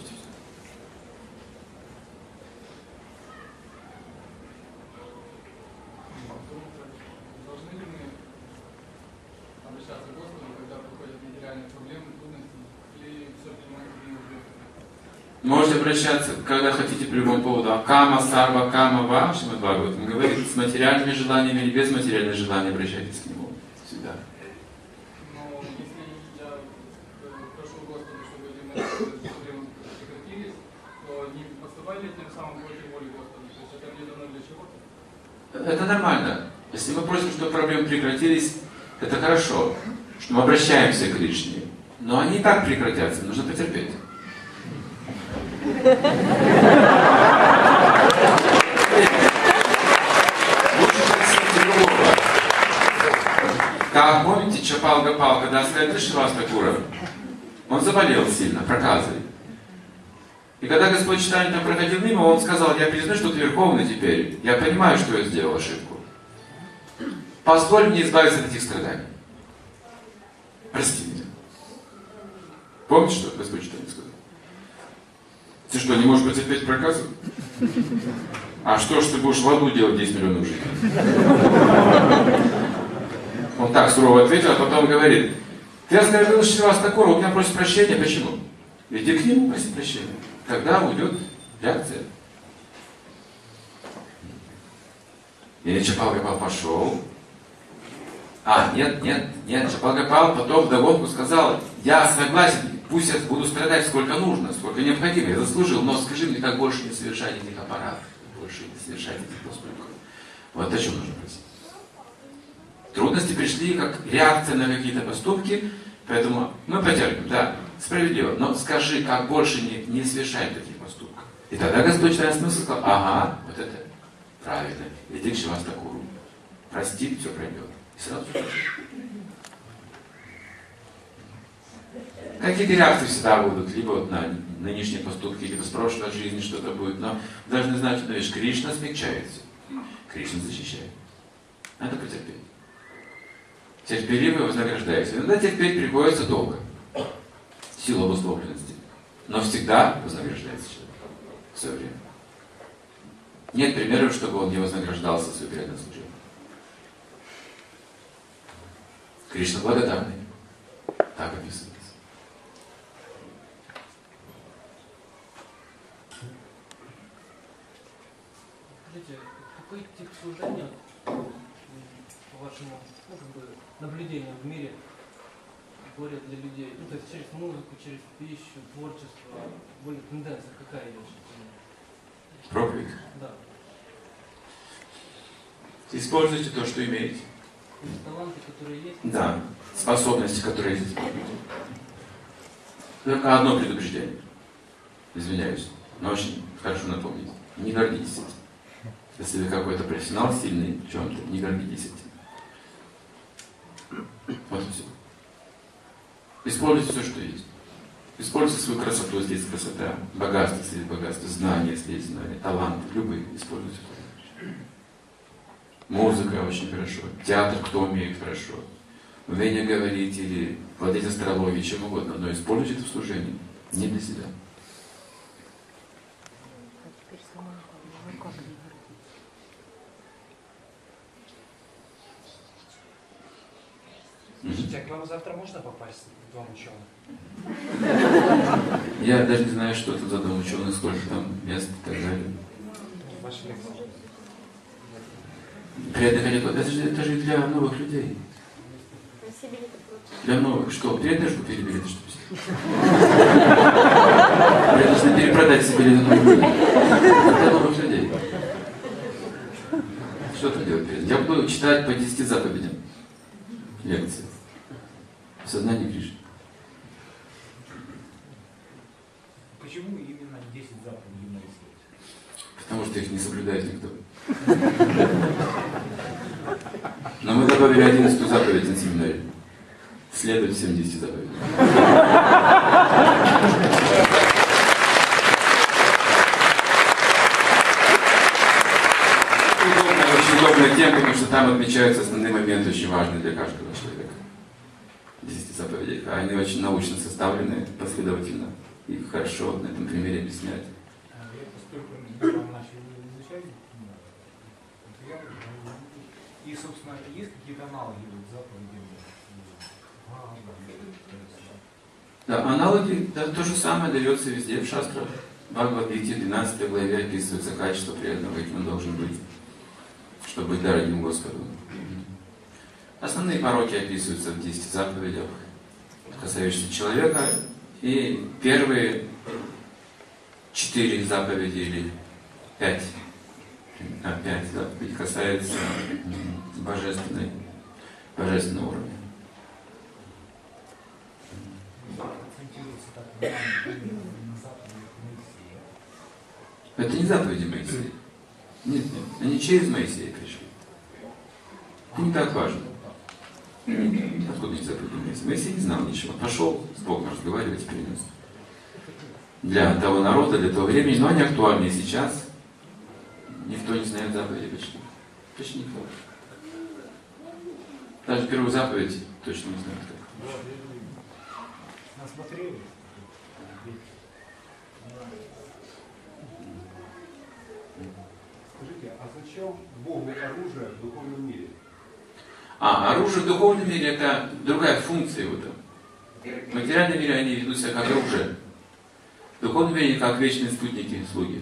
Должны ли мы обращаться к Господу, когда приходят материальные проблемы, трудности, или все-таки мы уже... Можете обращаться, когда хотите, по любому поводу. Акама, сарва, кама, ва, Шримад Бхагаватам говорит, с материальными желаниями или без материальных желаний обращайтесь к Нему. Всегда. Но если я прошу Господа, чтобы эти проблемы прекратились, то не поступали тем самым против воли Господа. То есть это мне дано для чего-то? Это нормально. Если мы просим, чтобы проблемы прекратились, это хорошо, что мы обращаемся к Кришне. Но они и так прекратятся, нужно потерпеть. Лучше просите другого. Как помните, Чапал Гопал, когда сказали Шриваса Такура, он заболел сильно, проказой. И когда Господь Чайтанья там проходил мимо, он сказал, я признаю, что ты верховный теперь, я понимаю, что я сделал ошибку. Позволь мне избавиться от этих страданий. Прости меня. Помнишь, что Господь что не сказал? Ты что, не можешь потерпеть проказу? А что ж ты будешь в аду делать 10 миллионов жизней? Он так сурово ответил, а потом говорит: ты оскорбил Шривастакура, у меня просит прощения. Почему? Иди к нему, проси прощения. Тогда уйдет реакция. И Чапал-Гопал пошел. Нет, Чапал-Гопал потом вдогонку сказал: я согласен, пусть я буду страдать сколько нужно, сколько необходимо, я заслужил, но скажи мне, как больше не совершать этих аппаратов, больше не совершать этих поступков. Вот о чем нужно просить. Трудности пришли как реакция на какие-то поступки, поэтому мы потерпим, да, справедливо, но скажи, как больше не совершаем таких поступков. И тогда Господь читает смысл, сказал: ага, вот это правильно, иди к Шривастакуру, прости, все пройдет. И сразу же. Какие-то реакции всегда будут, либо вот на нынешние поступки, либо с прошлой жизни что-то будет, но должны знать одну вещь: Кришна смягчается, Кришна защищает. Надо потерпеть. Терпеливый вознаграждается. Иногда терпеть приходится долго, в силу обусловленности, но всегда вознаграждается человек в свое время. Нет примеров, чтобы он не вознаграждался за свое преданное служение. Кришна благодарный. Так описывается. Скажите, какой тип служения, по вашему наблюдению в мире, более для людей? Ну, то есть через музыку, через пищу, творчество, более тенденция какая идет? Проповедь. Да. Используйте то, что имеете. Таланты, которые есть? Да. Способности, которые есть. Только одно предупреждение. Извиняюсь, но очень хорошо напомнить. Не гордитесь этим. Если вы какой-то профессионал сильный в чем-то, не гордитесь этим. Вот и все. Используйте все, что есть. Используйте свою красоту, если есть красота, богатство, если есть богатство, знания, если есть знания, таланты, любые. Используйте. Музыка очень хорошо, театр кто умеет хорошо, умение говорить или владеть астрологией, чем угодно, но используйте это в служении, не для себя. Скажите, а к вам завтра можно попасть в дом ученых? Я даже не знаю, что это за дом ученых, сколько там мест и так далее. Ваши лекции. Это же для новых людей. Для новых. Что, приятно, что купили билеты, что ли? Мне нужно перепродать себе билеты новых людей. Для новых людей. Что там делать? Я буду читать по 10 заповедям лекции. В сознании Кришны. Почему именно 10 заповедей Моисея? Потому что их не соблюдает никто. Но мы добавили 11 заповедь на семинаре. Следовать всем 10 заповедям. Очень удобно тем, потому что там отмечаются основные моменты, очень важные для каждого человека. 10 заповедей. А они очень научно составлены, последовательно. И хорошо на этом примере объясняют. И, собственно, есть какие-то аналоги заповедей? Да, аналоги, да, то же самое дается везде в шастрах. В Бхагавад-гите, 12 главе описывается качество преданного, каким он должен быть, чтобы быть дорогим Господу. Основные пороки описываются в 10 заповедях, касающихся человека. И первые 4 заповеди или 5 заповедей касаются божественного уровня. Это не заповеди Моисея. Нет, они через Моисея пришли. Это не так важно. Откуда не заповеди Моисея? Моисей не знал ничего. Пошел с Богом разговаривать и принес. Для того народа, для того времени, но они актуальны и сейчас. Никто не знает заповеди почти. Почти никто. Даже первую заповедь точно не знает как. Насмотрелись. Скажите, а зачем Богу оружие в духовном мире? Оружие в духовном мире это другая функция его там. В материальном мире они ведут себя как оружие. В духовном мире они как вечные спутники, слуги.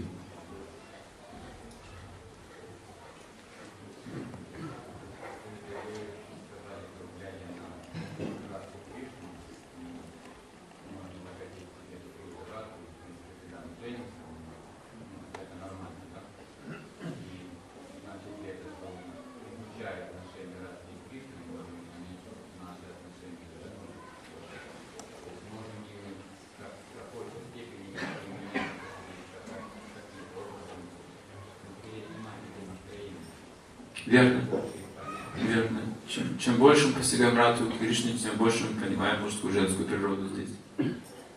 Верно. Верно. Чем больше мы постигаем Радху Кришну, тем больше мы понимаем мужскую и женскую природу здесь.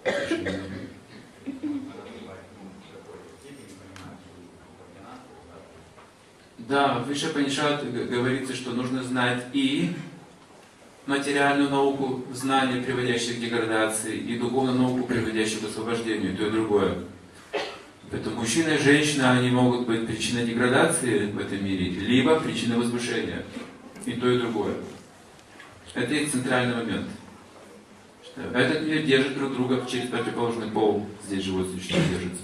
Да, в Вишапанишат говорится, что нужно знать и материальную науку, знания, приводящие к деградации, и духовную науку, приводящую к освобождению, то и другое. Поэтому мужчина и женщина, они могут быть причиной деградации в этом мире, либо причиной возвышения. И то, и другое. Это их центральный момент. Что этот мир держит друг друга через противоположный пол. Здесь живое существо держится.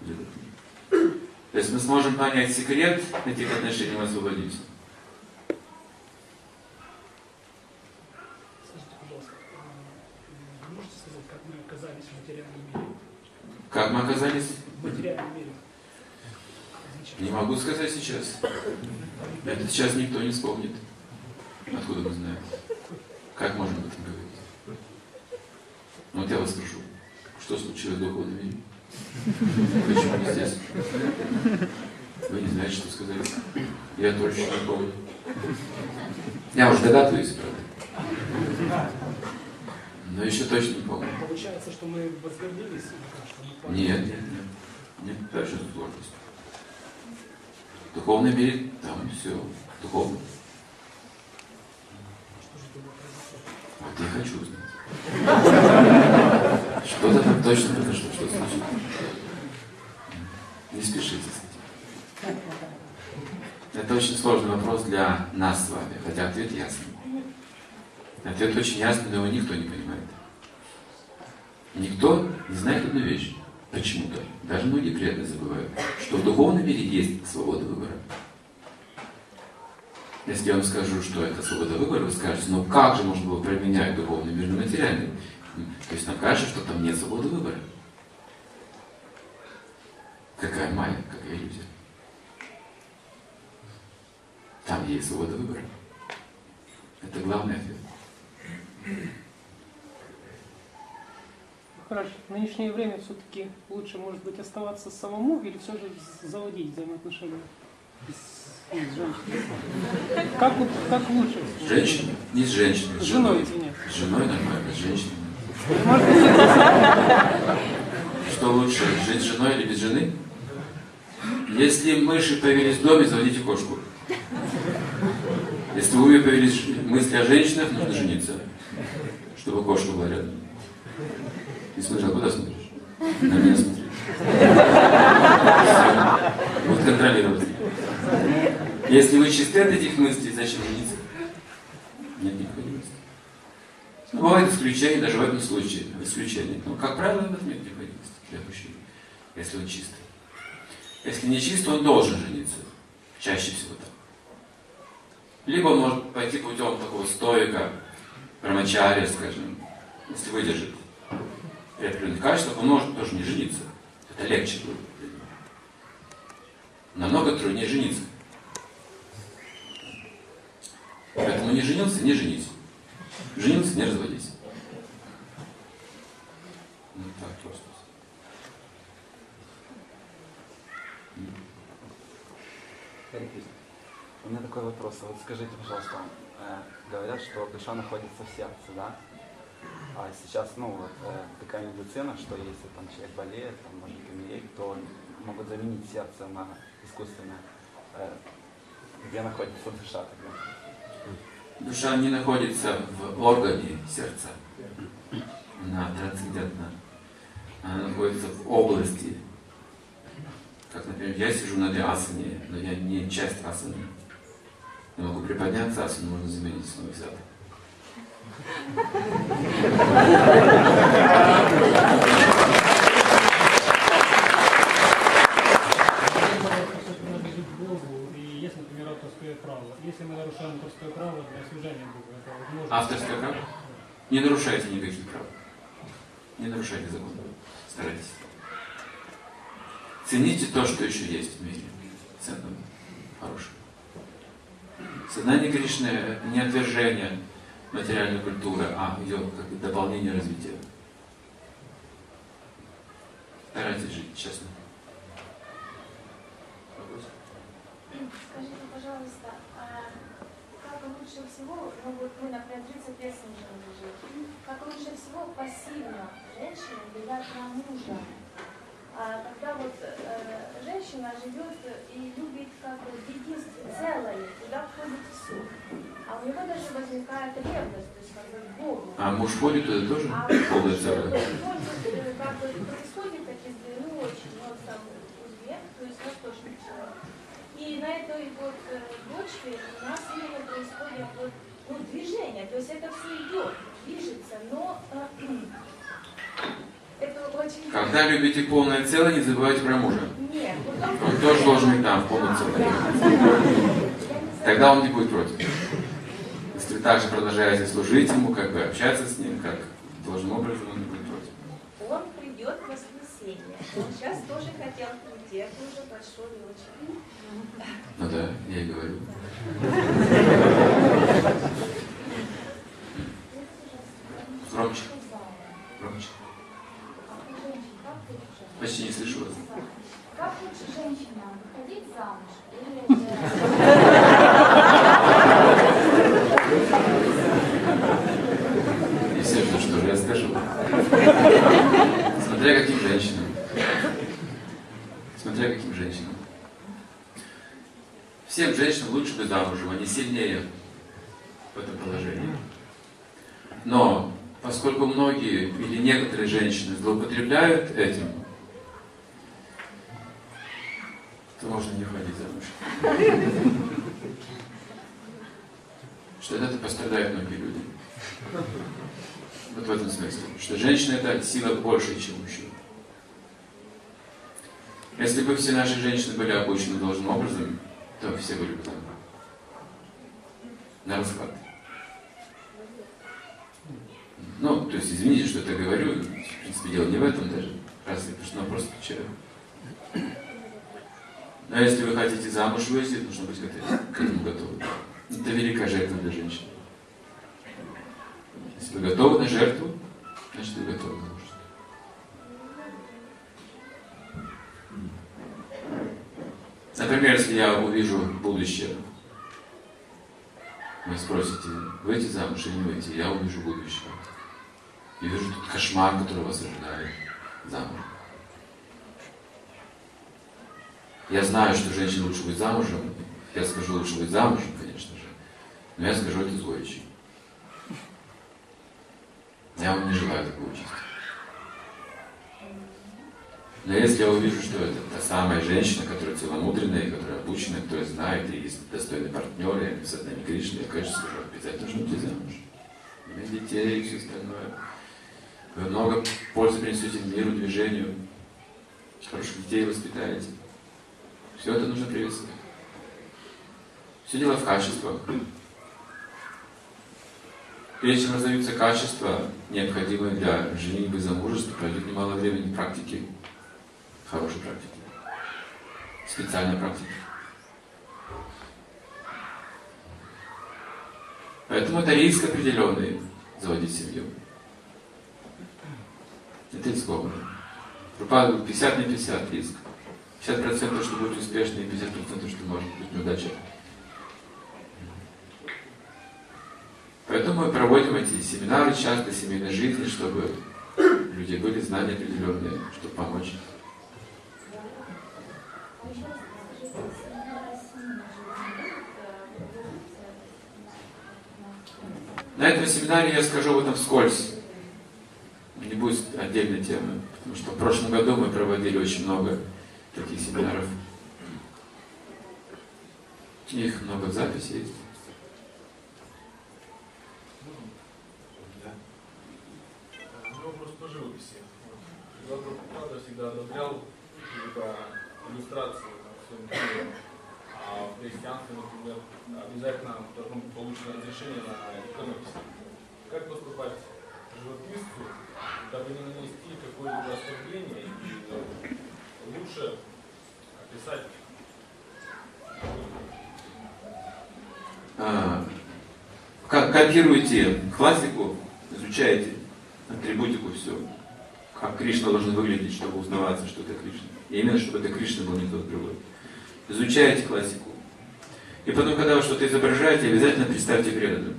То есть мы сможем понять секрет этих отношений и освободиться. Скажите, пожалуйста, вы можете сказать, как мы оказались в материальном мире? Как мы оказались? В материальном мире. Не могу сказать сейчас. Это сейчас никто не вспомнит. Откуда мы знаем? Как можно об этом говорить? Ну вот я вас спрошу, что случилось в духовном мире? Почему мы здесь? Вы не знаете, что сказать. Я точно не помню. Я уже догадываюсь, правда. Но еще точно не помню. Получается, что мы возгордились? Нет. Нет, дальше сложность. В духовном мире там все духовно. Вот я хочу узнать. Что-то там точно произошло, что случилось. Не спешите с этим. Это очень сложный вопрос для нас с вами, хотя ответ ясный. Ответ очень ясный, но его никто не понимает. Никто не знает одну вещь. Почему-то. Даже многие преданные забывают, что в духовном мире есть свобода выбора. Если я вам скажу, что это свобода выбора, вы скажете, ну как же можно было применять духовный мир на материальный? То есть нам кажется, что там нет свободы выбора. Какая майя, какая иллюзия. Там есть свобода выбора. Это главный ответ. Хорошо. В нынешнее время все-таки лучше, может быть, оставаться самому или все же заводить взаимоотношения с женщиной? Как лучше? Женщина? Не с женщиной. С женой, извиняюсь. С женой нормально, с женщиной. Может быть, Что лучше, жить с женой или без жены? Если мыши появились в доме, заводите кошку. Если у меня появились мысли о женщинах, нужно жениться, чтобы кошка была рядом. И смотрел, куда смотришь? На меня смотри. Вот контролировать. Если вы чисты от этих мыслей, зачем жениться? Нет необходимости. Ну, бывают исключения, даже в этом случае. Исключения. Но, как правило, в этом нет необходимости для мужчины, если он чистый. Если не чистый, он должен жениться. Чаще всего так. Либо он может пойти путем такого стоика, брамачария, скажем, если выдержит при определенных качествах, он может тоже не жениться. Это легче будет. Намного труднее жениться. Поэтому не женился, не женись. Женился, не разводись. Ну так просто. У меня такой вопрос. Вот скажите, пожалуйста, говорят, что душа находится в сердце, да? А сейчас, такая медицина, что если там человек болеет, там может умереть, то могут заменить сердце на искусственное. Где находится душа тогда? Душа не находится в органе сердца. Она трансцендентна. Она находится в области. Как, например, я сижу на асане, но я не часть асаны. Я могу приподняться, асану можно заменить снова взад. И есть, например, авторское право. Если мы нарушаем авторское право для служения Богу, это возможно? Авторское право? Не нарушайте никаких прав. Не нарушайте закон. Старайтесь. Цените то, что еще есть в мире. Ценного, хорошего. Сознание Кришны — это не отвержение материальной культуры, а ее как бы дополнение развития. Старайтесь жить честно. Скажите, пожалуйста, как лучше всего, ну вот мы, например, 30 лет с мужем жили, как лучше всего пассивно женщине влиять на мужа? Когда вот женщина живет и любит как единство, целое, туда входит все. А у него даже возникает ревность, то есть как бы к Богу. А муж входит туда тоже? Полное целое? Как бы происходит такие, ну очень, вот там узбек, то есть восточный человек. И на этой вот почве у нас именно происходит вот, ну, движение, то есть это все идет, движется, но это очень... Когда любите полное целое, не забывайте про мужа. Нет, Он тоже должен быть там, в полном целом. Тогда он не будет против. Если вы также продолжаете служить ему, как бы общаться с ним, как должным образом, он не будет против. Он придет в воскресенье. Он сейчас тоже хотел прийти, это уже большой и очень. Ну да, я и говорю. Громче. Громче. Почти не слышу вас. Как лучше женщина выходить замуж И все ждут, что же я скажу. Смотря каким женщинам. Смотря каким женщинам. Всем женщинам лучше быть замужем, они сильнее в этом положении. Но поскольку многие или некоторые женщины злоупотребляют этим, то можно не выходить замуж. Что от этого пострадают многие люди. Вот в этом смысле. Что женщина — это сила больше, чем мужчина. Если бы все наши женщины были обучены должным образом, то все были бы там на расклад. Ну, то есть, извините, что это говорю, в принципе, дело не в этом даже, разве, потому что просто человек. Но если вы хотите замуж выйти, нужно быть к этому готовы. Это великая жертва для женщин. Если вы готовы на жертву, значит вы готовы на мужество. Например, если я увижу будущее, вы спросите, выйти замуж или не выйти, я увижу будущее. Я вижу тут кошмар, который вас ожидает замуж. Я знаю, что женщине лучше быть замужем. Я скажу, лучше быть замужем, конечно же. Но я скажу это с горечью. Я вам не желаю такого чувства. Но если я увижу, что это та самая женщина, которая целомудренная, которая обучена, которая знает, и есть достойный партнер, и в сознании Кришны, я, конечно, скажу, обязательно нужно идти замуж. Иметь детей и все остальное. Вы много пользы принесете миру, движению. Хороших детей воспитаете. Все это нужно приветствовать. Все дело в качествах. Прежде чем разовьются качества, необходимые для женитьбы и замужества, пройдет немало времени практики, хорошей практики, специальной практики. Поэтому это риск определенный заводить семью. Это рискованно. Прабхупада говорит, 50 на 50 риск. 50% что будет успешно, и 50% что может быть неудача. Поэтому мы проводим эти семинары часто семейной жизни, чтобы у людей были знания определенные, чтобы помочь. На этом семинаре я скажу об этом вскользь. Не будет отдельной темы. Потому что в прошлом году мы проводили очень много таких семинаров. Их много в записи есть. Вопрос по живописи. Завтра Папада всегда одобрял иллюстрации на своем теле. А в христианстве, например, обязательно должно быть получено разрешение на иконопись. Как поступать живописцу, дабы не нанести какое-либо оскорбление, и лучше описать? Копируйте классику, изучайте атрибутику, все. Как Кришна должен выглядеть, чтобы узнаваться, что это Кришна. И именно, чтобы это Кришна был не тот другой. Изучайте классику. И потом, когда вы что-то изображаете, обязательно представьте преданным.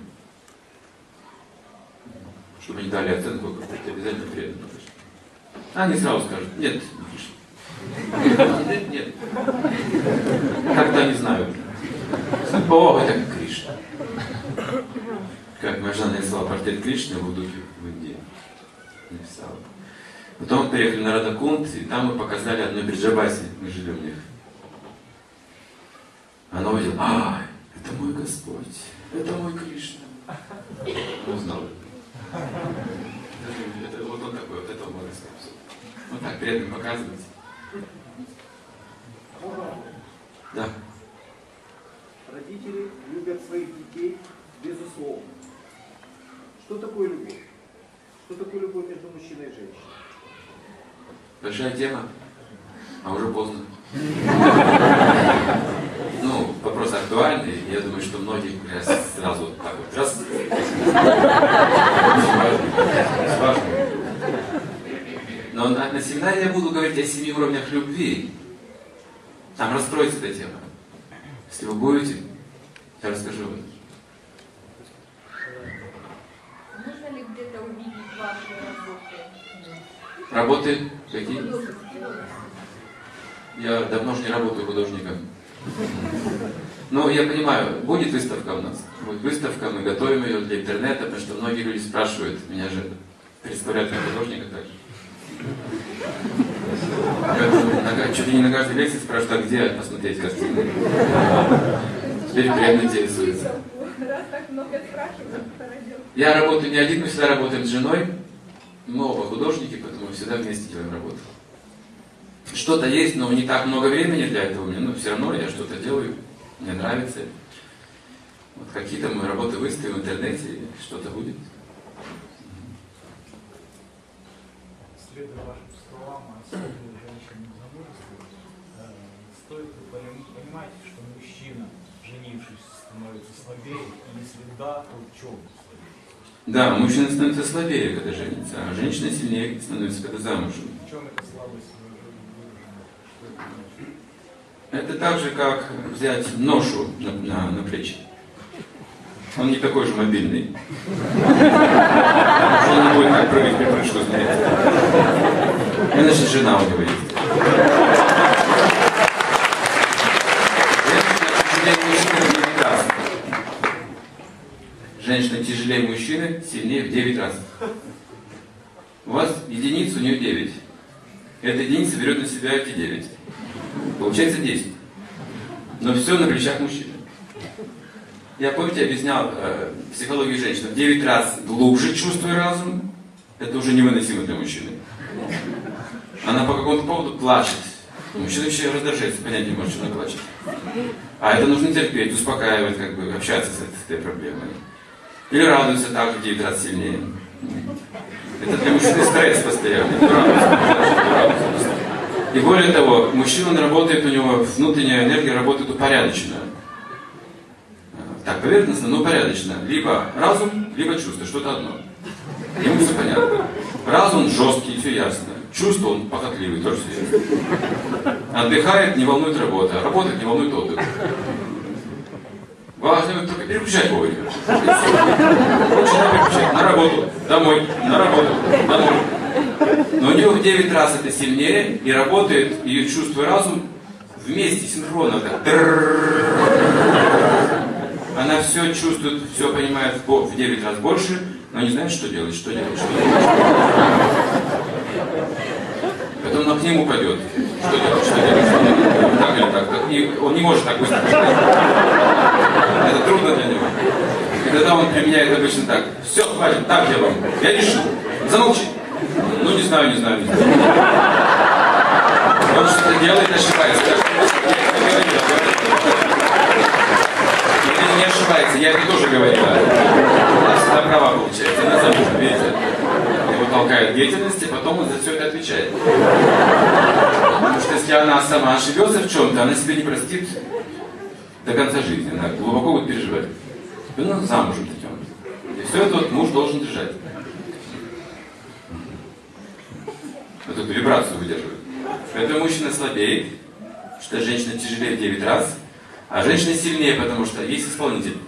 Чтобы они дали оценку какую-то, обязательно преданным. Они сразу скажут, нет, не Кришна. Нет, нет. Как-то они знают. О, это Кришна. Как Мажан нарисовал портрет Кришны в Удуке в Индии. Написал. Потом мы приехали на Радакунт, и там мы показали одной Бриджабасе, мы живем в них. Она увидела, это мой Господь, это мой Кришна. Узнал. Это, вот он такой, вот это мой Господь. Вот так преданно показывать. Да. Родители любят своих детей, безусловно. Что такое любовь? Что такое любовь между мужчиной и женщиной? Большая тема, а уже поздно. Ну, вопрос актуальный, я думаю, что многих сразу вот так вот раз. Очень важно. Но на семинаре я буду говорить о 7 уровнях любви. Там раскроется эта тема. Если вы будете, я расскажу вам. Можно ли где-то увидеть ваши работы? Работы какие? Я давно уже не работаю художником. Но я понимаю, будет выставка у нас. Будет выставка, мы готовим ее для интернета, потому что многие люди спрашивают, меня же представляют как художника также. Чуть ли не на каждой лекции спрашивают, а где посмотреть картины. Теперь приятно интересуется. Раз так много спрашивают, Я работаю не один, мы всегда работаем с женой. Мы оба художники, поэтому всегда вместе делаем работу. Что-то есть, но не так много времени для этого у меня, но все равно я что-то делаю, мне нравится. Вот какие-то мои работы выставим в интернете, что-то будет. Следуя вашим словам, особенно женщинам в замужестве, стоит ли понимать, что мужчина, женившись, становится слабее, и если да, то в чем слабее? Да, мужчина становится слабее, когда женится, а женщина сильнее становится, когда замужем. В чем эта слабость выражена? Что это значит? Это так же, как взять ношу на плечи. Он не такой же мобильный. Он не будет так прыгать при прыжку, знаете. И значит, жена у него есть. Женщина тяжелее мужчины, сильнее в 9 раз. У вас единица, у нее 9. Эта единица берет на себя эти 9. Получается 10. Но все на плечах мужчины. Я, помните, объяснял психологию женщин. В 9 раз глубже чувство и разум. Это уже невыносимо для мужчины. Она по какому-то поводу плачет. Мужчина вообще раздражается, понять не может, что она плачет. А это нужно терпеть, успокаивать, как бы общаться с этой проблемой. Или радуется также в 9 раз сильнее. Это для мужчины стресс постоянный. Радуется. И более того, мужчина, он работает, у него внутренняя энергия работает упорядоченно. Так, поверхностно, но порядочно. Либо разум, либо чувство, что-то одно. Ему все понятно. Разум он жесткий, все ясно. Чувство он похотливый, тоже все ясно. Отдыхает, не волнует работа. Работает, не волнует отдых. Важно только переключать вовремя. Начинай переключать. На работу, домой, на работу, домой. Но у него в 9 раз это сильнее, и работает ее чувство и разум вместе, синхронно. Так. Она все чувствует, все понимает в 9 раз больше, но не знает, что делать, что делать, что делать. Потом она к нему пойдет. Что делать, что делать, что делать. Так или так. И он не может так быстро. Это трудно для него. И тогда он применяет обычно так. Все, хватит, так делаем. Я решил. Замолчи. Ну, не знаю. Он что-то делает, ошибается. Не ошибается, я это тоже говорил. Она всегда права получается. Она замужем, видите? Его толкает деятельность, и потом он за все это отвечает. Потому что если она сама ошибется в чем-то, она себе не простит до конца жизни. Она глубоко будет переживать. И она замужем таким. И все это вот муж должен держать. Вот эту вибрацию выдерживает. Поэтому мужчина слабеет, что женщина тяжелее в 9 раз, а женщина сильнее, потому что есть исполнитель.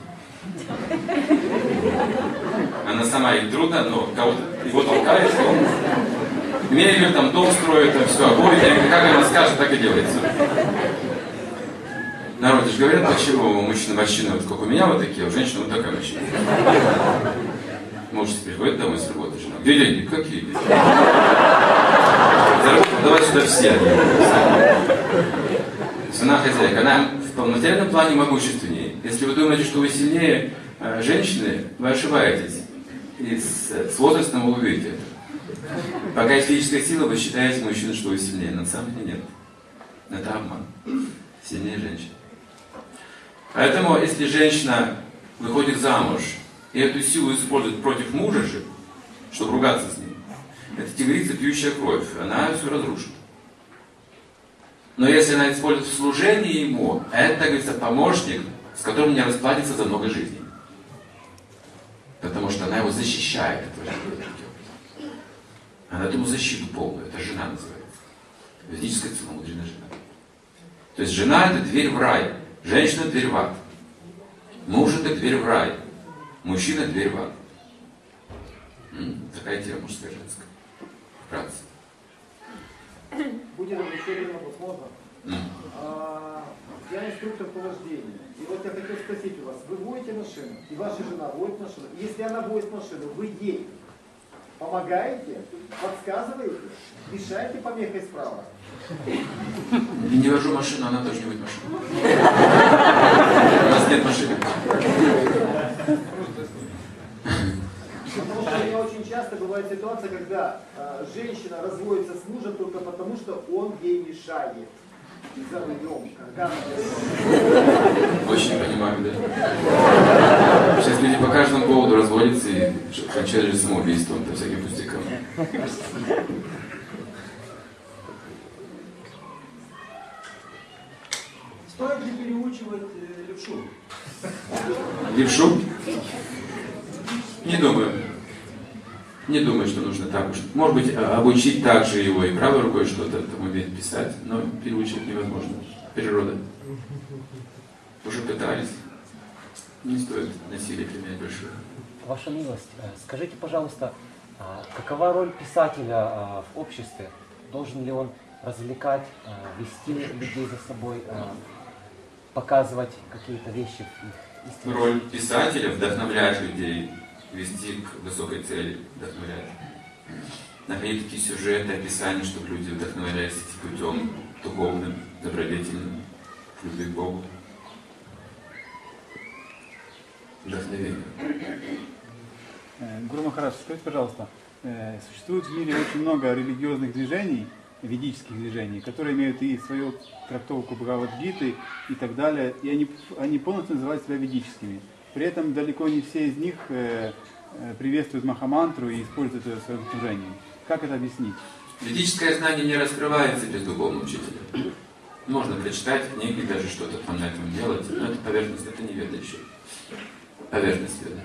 Она сама ей трудно, но кого-то его толкает, он мебель, там дом строит, там все, обои, как она скажет, так и делается. Народ же говорят, почему у мужчин морщины вот как у меня вот такие, а у женщины вот такая морщина. Муж приходит домой с работы, жена. Где деньги? Какие деньги? Заработал, давай сюда все. Жена хозяйка, она в материальном плане могущественнее. Если вы думаете, что вы сильнее женщины, вы ошибаетесь. И с возрастом вы увидите это. Пока есть физическая сила, вы считаете, мужчина, что вы сильнее. На самом деле нет. Это обман. Сильнее женщин. Поэтому, если женщина выходит замуж и эту силу использует против мужа же, чтобы ругаться с ним, это тигрица, пьющая кровь. Она все разрушит. Но если она использует в служении ему, это, говорится, помощник, с которым не расплатится за много жизней. Потому что она его защищает. Она дает ему защиту полную. Это жена называется. Ведическая целомудренная жена. То есть жена — это дверь в рай. Женщина — дверь в ад. Муж — это дверь в рай. Мужчина — дверь в ад. Такая тема мужская, женская. Вкратце. Будет еще один вопрос, можно? Я инструктор по вождению. И вот я хотел спросить у вас, вы водите машину, и ваша жена водит машину. Если она водит машину, вы ей помогаете, подсказываете, мешаете помехой справа? Не вожу машину, она тоже не водит машину. У нас нет машины. Потому что у меня очень часто бывает ситуация, когда женщина разводится с мужем только потому, что он ей мешает. За рулем, когда очень понимаю, да. Сейчас люди по каждому поводу разводятся и кончают же самоубийством, по всяким пустякам. Стоит ли переучивать левшу? Левшу? Не думаю. Не думаю, что нужно так уж. Может быть, обучить также его и правой рукой что-то, там уметь писать, но переучить невозможно. Природа. Уже пытались. Не стоит насилие применять большое. Ваша милость, скажите, пожалуйста, какова роль писателя в обществе? Должен ли он развлекать, вести людей за собой, показывать какие-то вещи в их истине? Роль писателя — вдохновлять людей, вести к высокой цели, вдохновлять. Находить такие сюжеты, описания, чтобы люди вдохновлялись этим путем духовным, добродетельным, к любви к Богу. Вдохновение. Гуру Махарадж, скажите, пожалуйста, существует в мире очень много религиозных движений, ведических движений, которые имеют и свою трактовку Бхагавад-гиты и так далее, и они полностью называют себя ведическими. При этом далеко не все из них приветствуют Махамантру и используют это в своем служении. Как это объяснить? Ведическое знание не раскрывается без духовного учителя. Можно прочитать книги, даже что-то там на этом делать, но это поверхность, это не веда еще. Поверхность веда.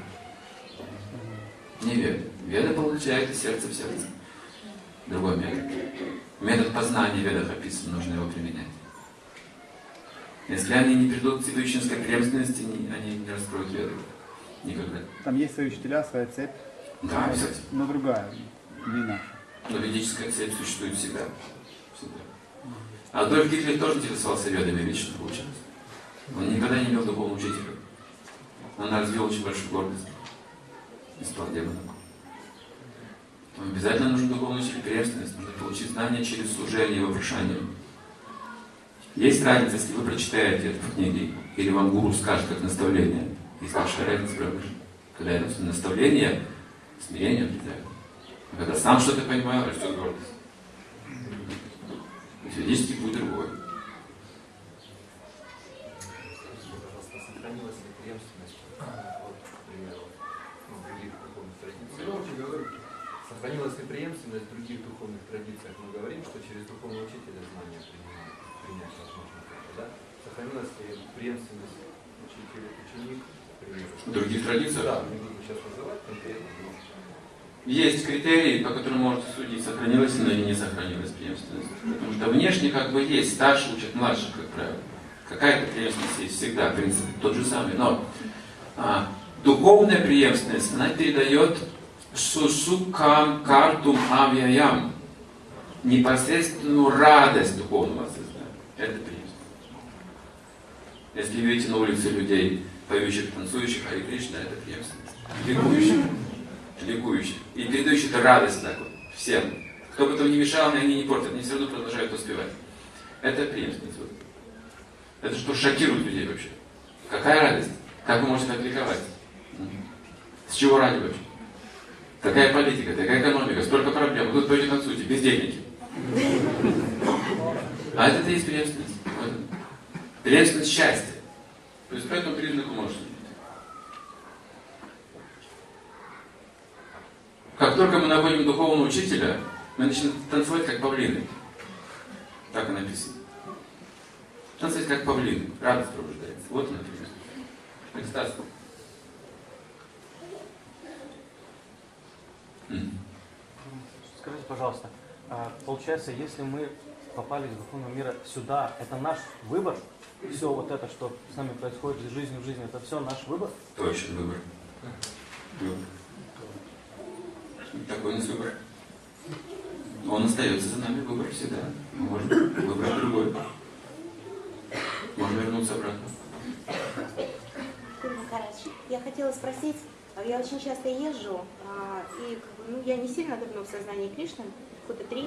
Не веда. Веда получает из сердца в сердце. Другой метод. Метод познания в ведах описан, нужно его применять. Если они не придут к вишнинской преемственности, они не раскроют веду. Никогда. Там есть свои учителя, своя цепь. Да, обязательно. Но другая, не наша. Но ведическая цепь существует всегда. Всегда. А Адольф Гитлер тоже интересовался ведами, вечно получалось. Он никогда не имел духовного учителя. он развил очень большую гордость и стал демоном. Вам обязательно нужен духовный учитель, преемственность, нужно получить знания через служение и вопрошание. Есть разница, если вы прочитаете это в книге, или вам гуру скажет как наставление. Есть большая разница, правда? Когда я наставление, смирение обретаю. А когда сам что-то понимаю, растет гордость. Физический путь другой. Сохранилась ли преемственность, вот, к примеру, в других духовных традициях? Сохранилась ли преемственность в других духовных традициях? Мы говорим, что через духовного учителя знания принять возможно только, да? Сохранилась ли преемственность учитель-ученик, к примеру? В других традициях? Да, не буду сейчас называть конкретно, но... Есть критерии, по которым можно судить, сохранилась она или не сохранилась преемственность. Потому что внешне как бы есть, старший учат младших, как правило. Какая-то преемственность есть всегда, в принципе, тот же самый. Но духовная преемственность, она передает сусукам картум авьяям, непосредственную радость духовного сознания. Это преемственность. Если видите на улице людей, поющих, танцующих, Харе Кришна, это преемственность. Ликующих. Ликующих. И передающих это радость так вот всем. Кто бы там не мешал, они не портят, они все равно продолжают успевать. Это преемственность. Вот. Это что шокирует людей вообще. Какая радость? Как вы можете так ликовать? С чего ради вообще? Такая политика, такая экономика, столько проблем. Тут пойдет танцуйте, бездельники. А это и есть преемственность. Вот. Преемственность счастья. То есть по этому признаку можно судить. Как только мы находим духовного учителя, мы начинаем танцевать как павлины. Так и написано. Танцевать как павлины. Радость пробуждается. Вот она, например. Экстаз. Скажите, пожалуйста, получается, если мы попали из духовного мира сюда, это наш выбор? Все вот это, что с нами происходит из жизни в жизнь, это все наш выбор? Точно выбор. Такой у нас выбор. Он остается за нами, выбор всегда. Мы можем выбрать другой. Можно вернуться обратно. Я хотела спросить, я очень часто езжу, и я не сильно давно в сознании Кришны, года 3.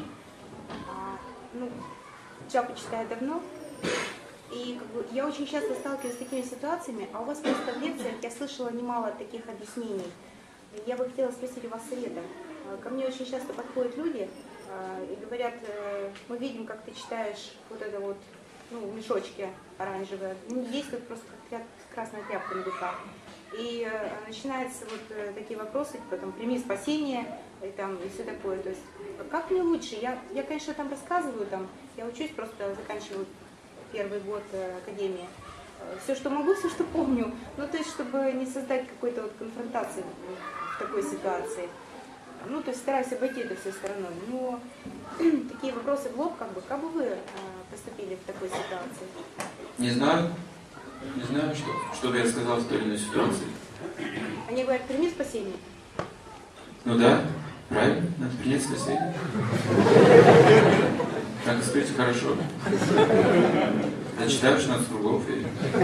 Джапу читаю давно. И я очень часто сталкиваюсь с такими ситуациями, а у вас просто в лекциях я слышала немало таких объяснений. Я бы хотела спросить у вас совета. Ко мне очень часто подходят люди и говорят, мы видим, как ты читаешь вот это вот, в мешочке оранжевое. Есть тут просто как красная тряпка на руках. И начинаются вот такие вопросы, типа там, прими спасение и все такое. То есть, как мне лучше? Я, конечно, там рассказываю, я учусь, просто заканчиваю первый год академии. Все, что могу, все, что помню. То есть, чтобы не создать какой-то вот конфронтации в такой ситуации. То есть, стараюсь обойти это все стороной. Но такие вопросы в лоб, как бы вы поступили в такой ситуации? Не знаю. Не знаю, что бы я сказал в той или иной ситуации. Они говорят, прими спасение. Ну да, правильно, надо принять спасение. Так, скажите, хорошо. Я читаю 16 кругов и...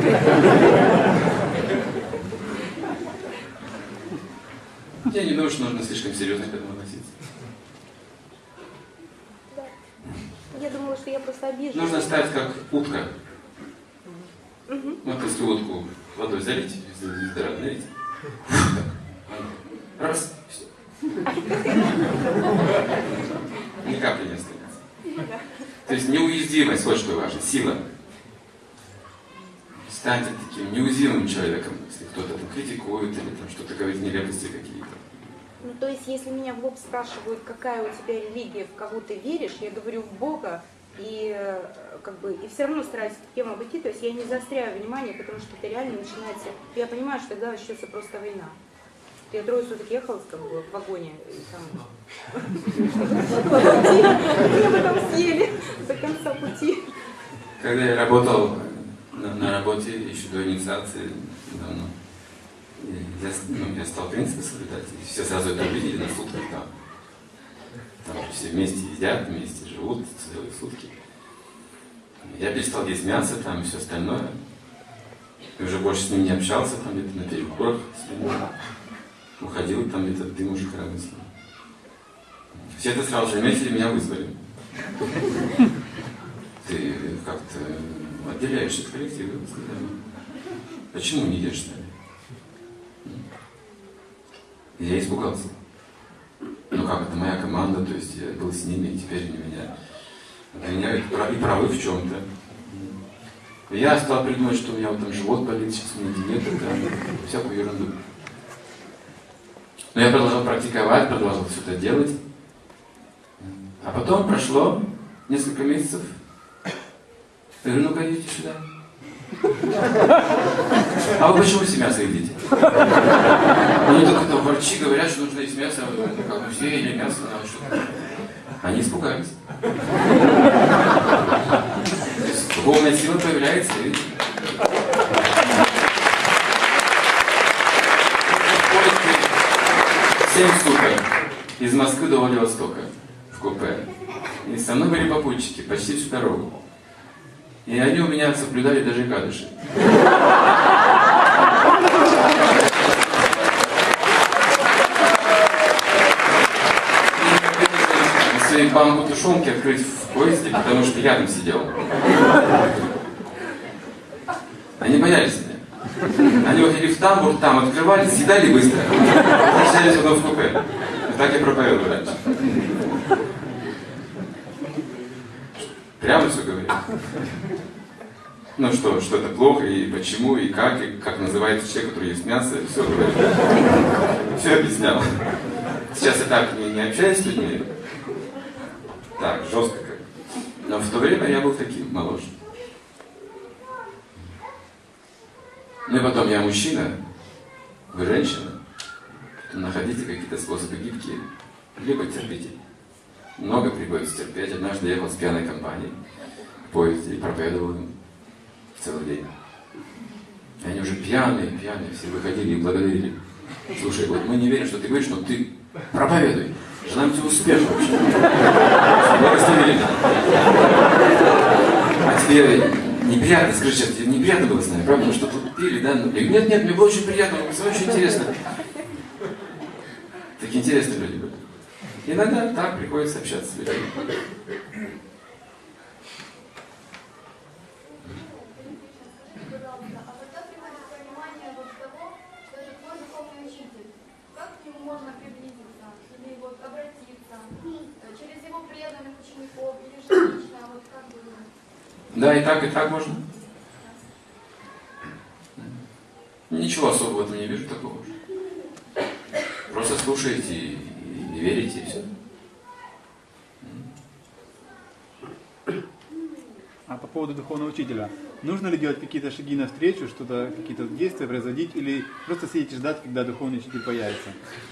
Я не думаю, что нужно слишком серьезно к этому относиться. Да. Я думала, что я просто обижена. Нужно стать как утка. Вот если утку водой залить, видите? Раз, все. Ни капли не останется. То есть неуязвимость, вот что важно, сила. Станьте таким неуязвимым человеком, если кто-то там критикует или там что-то говорит, нелепости какие-то. То есть, если меня в лоб спрашивают, какая у тебя религия, в кого ты веришь, я говорю в Бога, и все равно стараюсь эту тему обойти, то есть я не заостряю внимание, потому что это реально начинается, я понимаю, что тогда начнется просто война. Я 3 суток ехала в вагоне, и там меня потом съели до конца пути. Когда я работал на работе еще до инициации давно, я стал принципы соблюдать, и все сразу это увидели на сутках там. Там все вместе едят, вместе живут целые сутки. Я перестал есть мясо там и все остальное. И уже больше с ним не общался, там где-то на перекурах с ним уходил, там где-то дым уже хранился. Все это сразу же заметили, меня вызвали. Ты как-то отделяешься от коллектива, сказали. Почему не идешь с нами? И я испугался. Ну как, это моя команда, то есть я был с ними, и теперь они меня обвиняют и правы в чем-то. Я стал придумать, что у меня вот там живот болит, сейчас у меня диета, там, всякую ерунду. Но я продолжал практиковать, продолжал все это делать. А потом прошло несколько месяцев. Я говорю, ну-ка идите сюда. А вы почему все мясо едите? Они только там врачи говорят, что нужно есть мясо, как бы все ели мясо, надо что-то. Они испугались. Духовная сила появляется, видите? 7 суток из Москвы до Владивостока в купе. И со мной были попутчики почти всю дорогу. И они у меня соблюдали даже кадыши. Свои банку тушенки открыть в поезде, потому что рядом сидел. Они боялись меня. Они уходили в тамбур, там открывали, съедали быстро, возвращались потом в купе. И так я проповедовал раньше. Прямо все говорю. Ну что это плохо, и почему, и как называется человек, который ест мясо, все говорю. Все объяснял. Сейчас я так не общаюсь с людьми. Так, жестко как. Но в то время я был таким, моложе. Ну и потом я мужчина, вы женщина. Находите какие-то способы гибкие, либо терпите. Много приходится терпеть. Однажды я ехал с пьяной компанией в поезде и проповедовал им целый день. И они уже пьяные, все выходили и благодарили. Слушай, вот мы не верим, что ты говоришь, но ты проповедуй. Желаем тебе успеха вообще. Благословили меня. А тебе неприятно, скажи сейчас, тебе неприятно было с нами, правда? Мы что-то пили, да? Нет, мне было очень приятно, мне очень интересно. Такие интересные люди были. Иногда так приходится общаться с людьми. Да, и так можно. Ничего особого в этом не вижу такого. Просто слушаете и верите, и все. А по поводу духовного учителя, нужно ли делать какие-то шаги навстречу, что-то, какие-то действия производить, или просто сидеть и ждать, когда духовный учитель появится?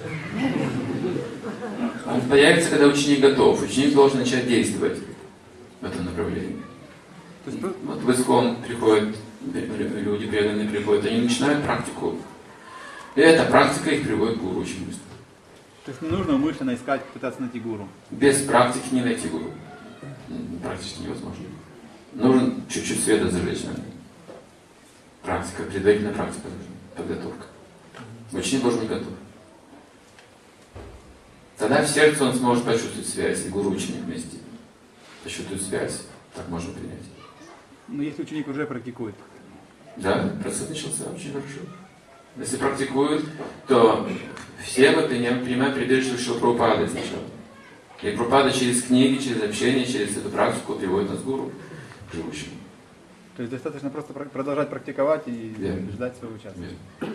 Он появится, когда ученик готов. Ученик должен начать действовать в этом направлении. Вот в Искон приходят, люди преданные приходят, они начинают практику. И эта практика их приводит к гуру очень быстро. То есть не нужно умышленно искать, пытаться найти гуру? Без практики не найти гуру. Практически невозможно. Нужно чуть-чуть света зажечь надо. Практика, предварительная практика нужна, подготовка. Ученик должен быть готов. Тогда в сердце он сможет почувствовать связь, и гуру ученик вместе. Почувствует связь. Так можно принять. Но если ученик уже практикует? Да, процесс начался очень хорошо. Если практикуют, то все мы принимаем придерживающего Прабхупады сначала. И Прабхупада через книги, через общение, через эту практику приводит нас к гуру, к живущему. То есть достаточно просто продолжать практиковать и Верно. ждать своего часа. Верно.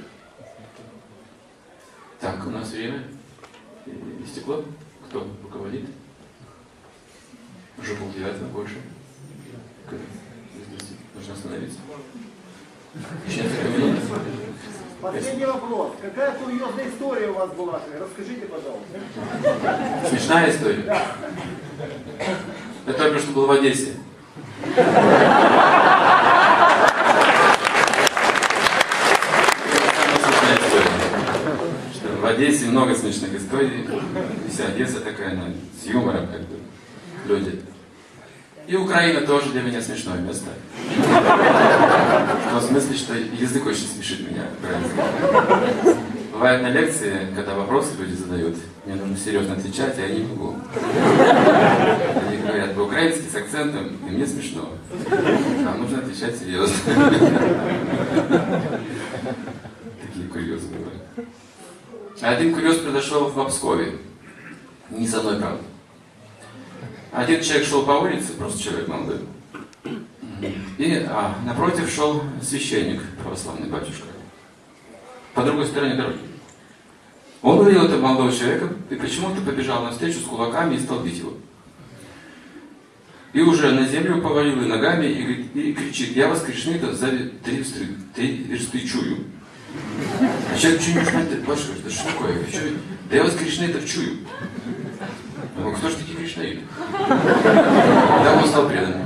Так, у нас время истекло. Кто руководит? Уже 8:30, больше. Нужно остановиться. Еще несколько минут. Последний вопрос. Какая курьезная история у вас была? Расскажите, пожалуйста. Смешная история? Да. Я только что был в Одессе. В Одессе много смешных историй. Вся Одесса такая, она с юмором как бы. Люди. И Украина тоже для меня смешное место. В том смысле, что язык очень смешит меня, украинский. Бывает на лекции, когда вопросы люди задают, мне нужно серьезно отвечать, а я не могу. Они говорят по-украински с акцентом, и мне смешно. А нужно отвечать серьезно. Такие курьезы бывают. Один курьез произошел в Обскове. Не со мной, правда. Один человек шел по улице, просто человек молодой. И напротив шел священник, православный батюшка. По другой стороне дороги. Он увидел этого молодого человека и почему-то побежал навстречу с кулаками и стал бить его. И уже на землю повалил и ногами и кричит: «Я вас, грешных, за 3 версты чую». А человек ничего не знает, батюшка, да что такое? Я кричу: «Да я вас, грешных, чую». Ну, кто же такие грешные? Да, он стал преданным.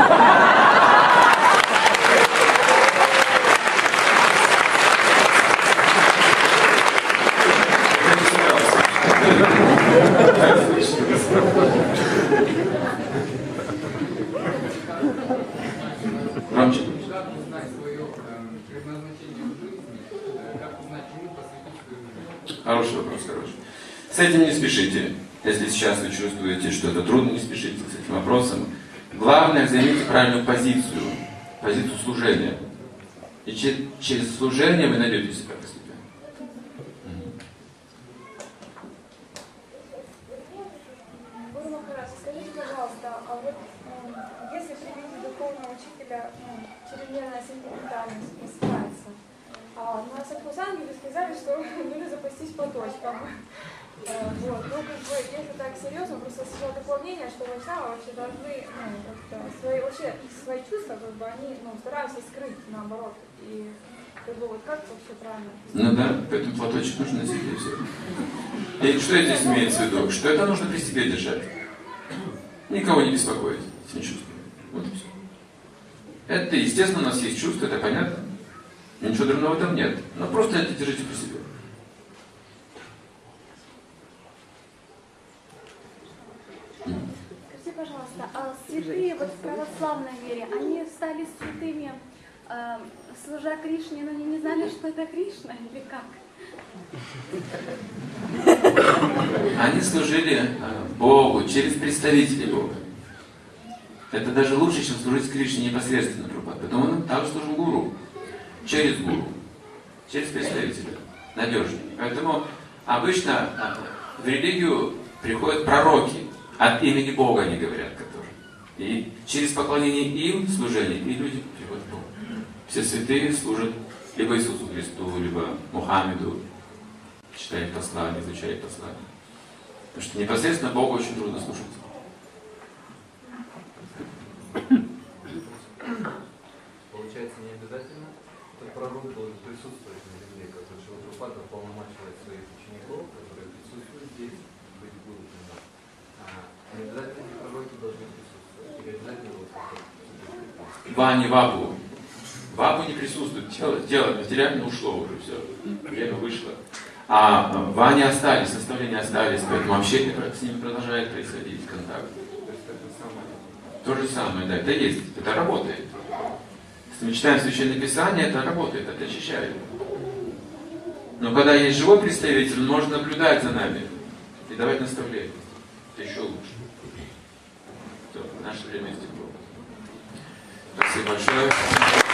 Громче. Как узнать свое предназначение в жизни? Как узнать, чему посвятить свою жизнь? Хороший вопрос, хороший. С этим не спешите. Если сейчас вы чувствуете, что это трудно, не спешите с этим вопросом. Главное, займите правильную позицию служения. И через служение вы найдете себя постепенно. Скажите, пожалуйста, а вот если привести духовного учителя, чрезмерная сентиментальность просыпается, на Садхусанге вы сказали, что нужно запастись платочком. Вот. Ну, как бы, если так серьезно, просто сейчас такое мнение, что вайшнавы вообще должны, свои чувства, как бы, они, стараются скрыть, наоборот. И, как бы, вот как вообще правильно? Ну да, поэтому платочек нужно носить и все. И что здесь имеется в виду? Что это нужно при себе держать. Никого не беспокоить этими чувствами. Вот и все. Это, естественно, у нас есть чувства, это понятно. Ничего дурного в этом нет. Но просто это держите при себе. Скажите, пожалуйста, а святые вот в православной вере, они стали святыми, служа Кришне, но они не знали, что это Кришна, или как? Они служили Богу через представителей Бога. Это даже лучше, чем служить Кришне непосредственно. Поэтому он также служил гуру. Через гуру. Через представителя. Надежно. Поэтому обычно в религию приходят пророки. От имени Бога они говорят, которые. И через поклонение им служение, и люди приходят к Богу. Все святые служат либо Иисусу Христу, либо Мухаммеду. Читают послания, изучают послания. Потому что непосредственно Богу очень трудно слушать. Получается, не обязательно этот пророк должен присутствовать на земле, как Шрила Прабхупада полномочивает своих учеников, которые присутствуют здесь, быть гуру. Не обязательно эти пророки должны присутствовать, или обязательно вот Вани Вапу. Вапу не присутствует. Дело материально ушло уже, все. Время вышло. А Вани остались, наставления остались, поэтому общение с ними продолжает происходить, контакт. То же самое, да, это есть, это работает. Если мы читаем Священное Писание, это работает, это очищает. Но когда есть живой представитель, он может наблюдать за нами и давать наставления. Это еще лучше. Все, наше время истекло. Спасибо большое.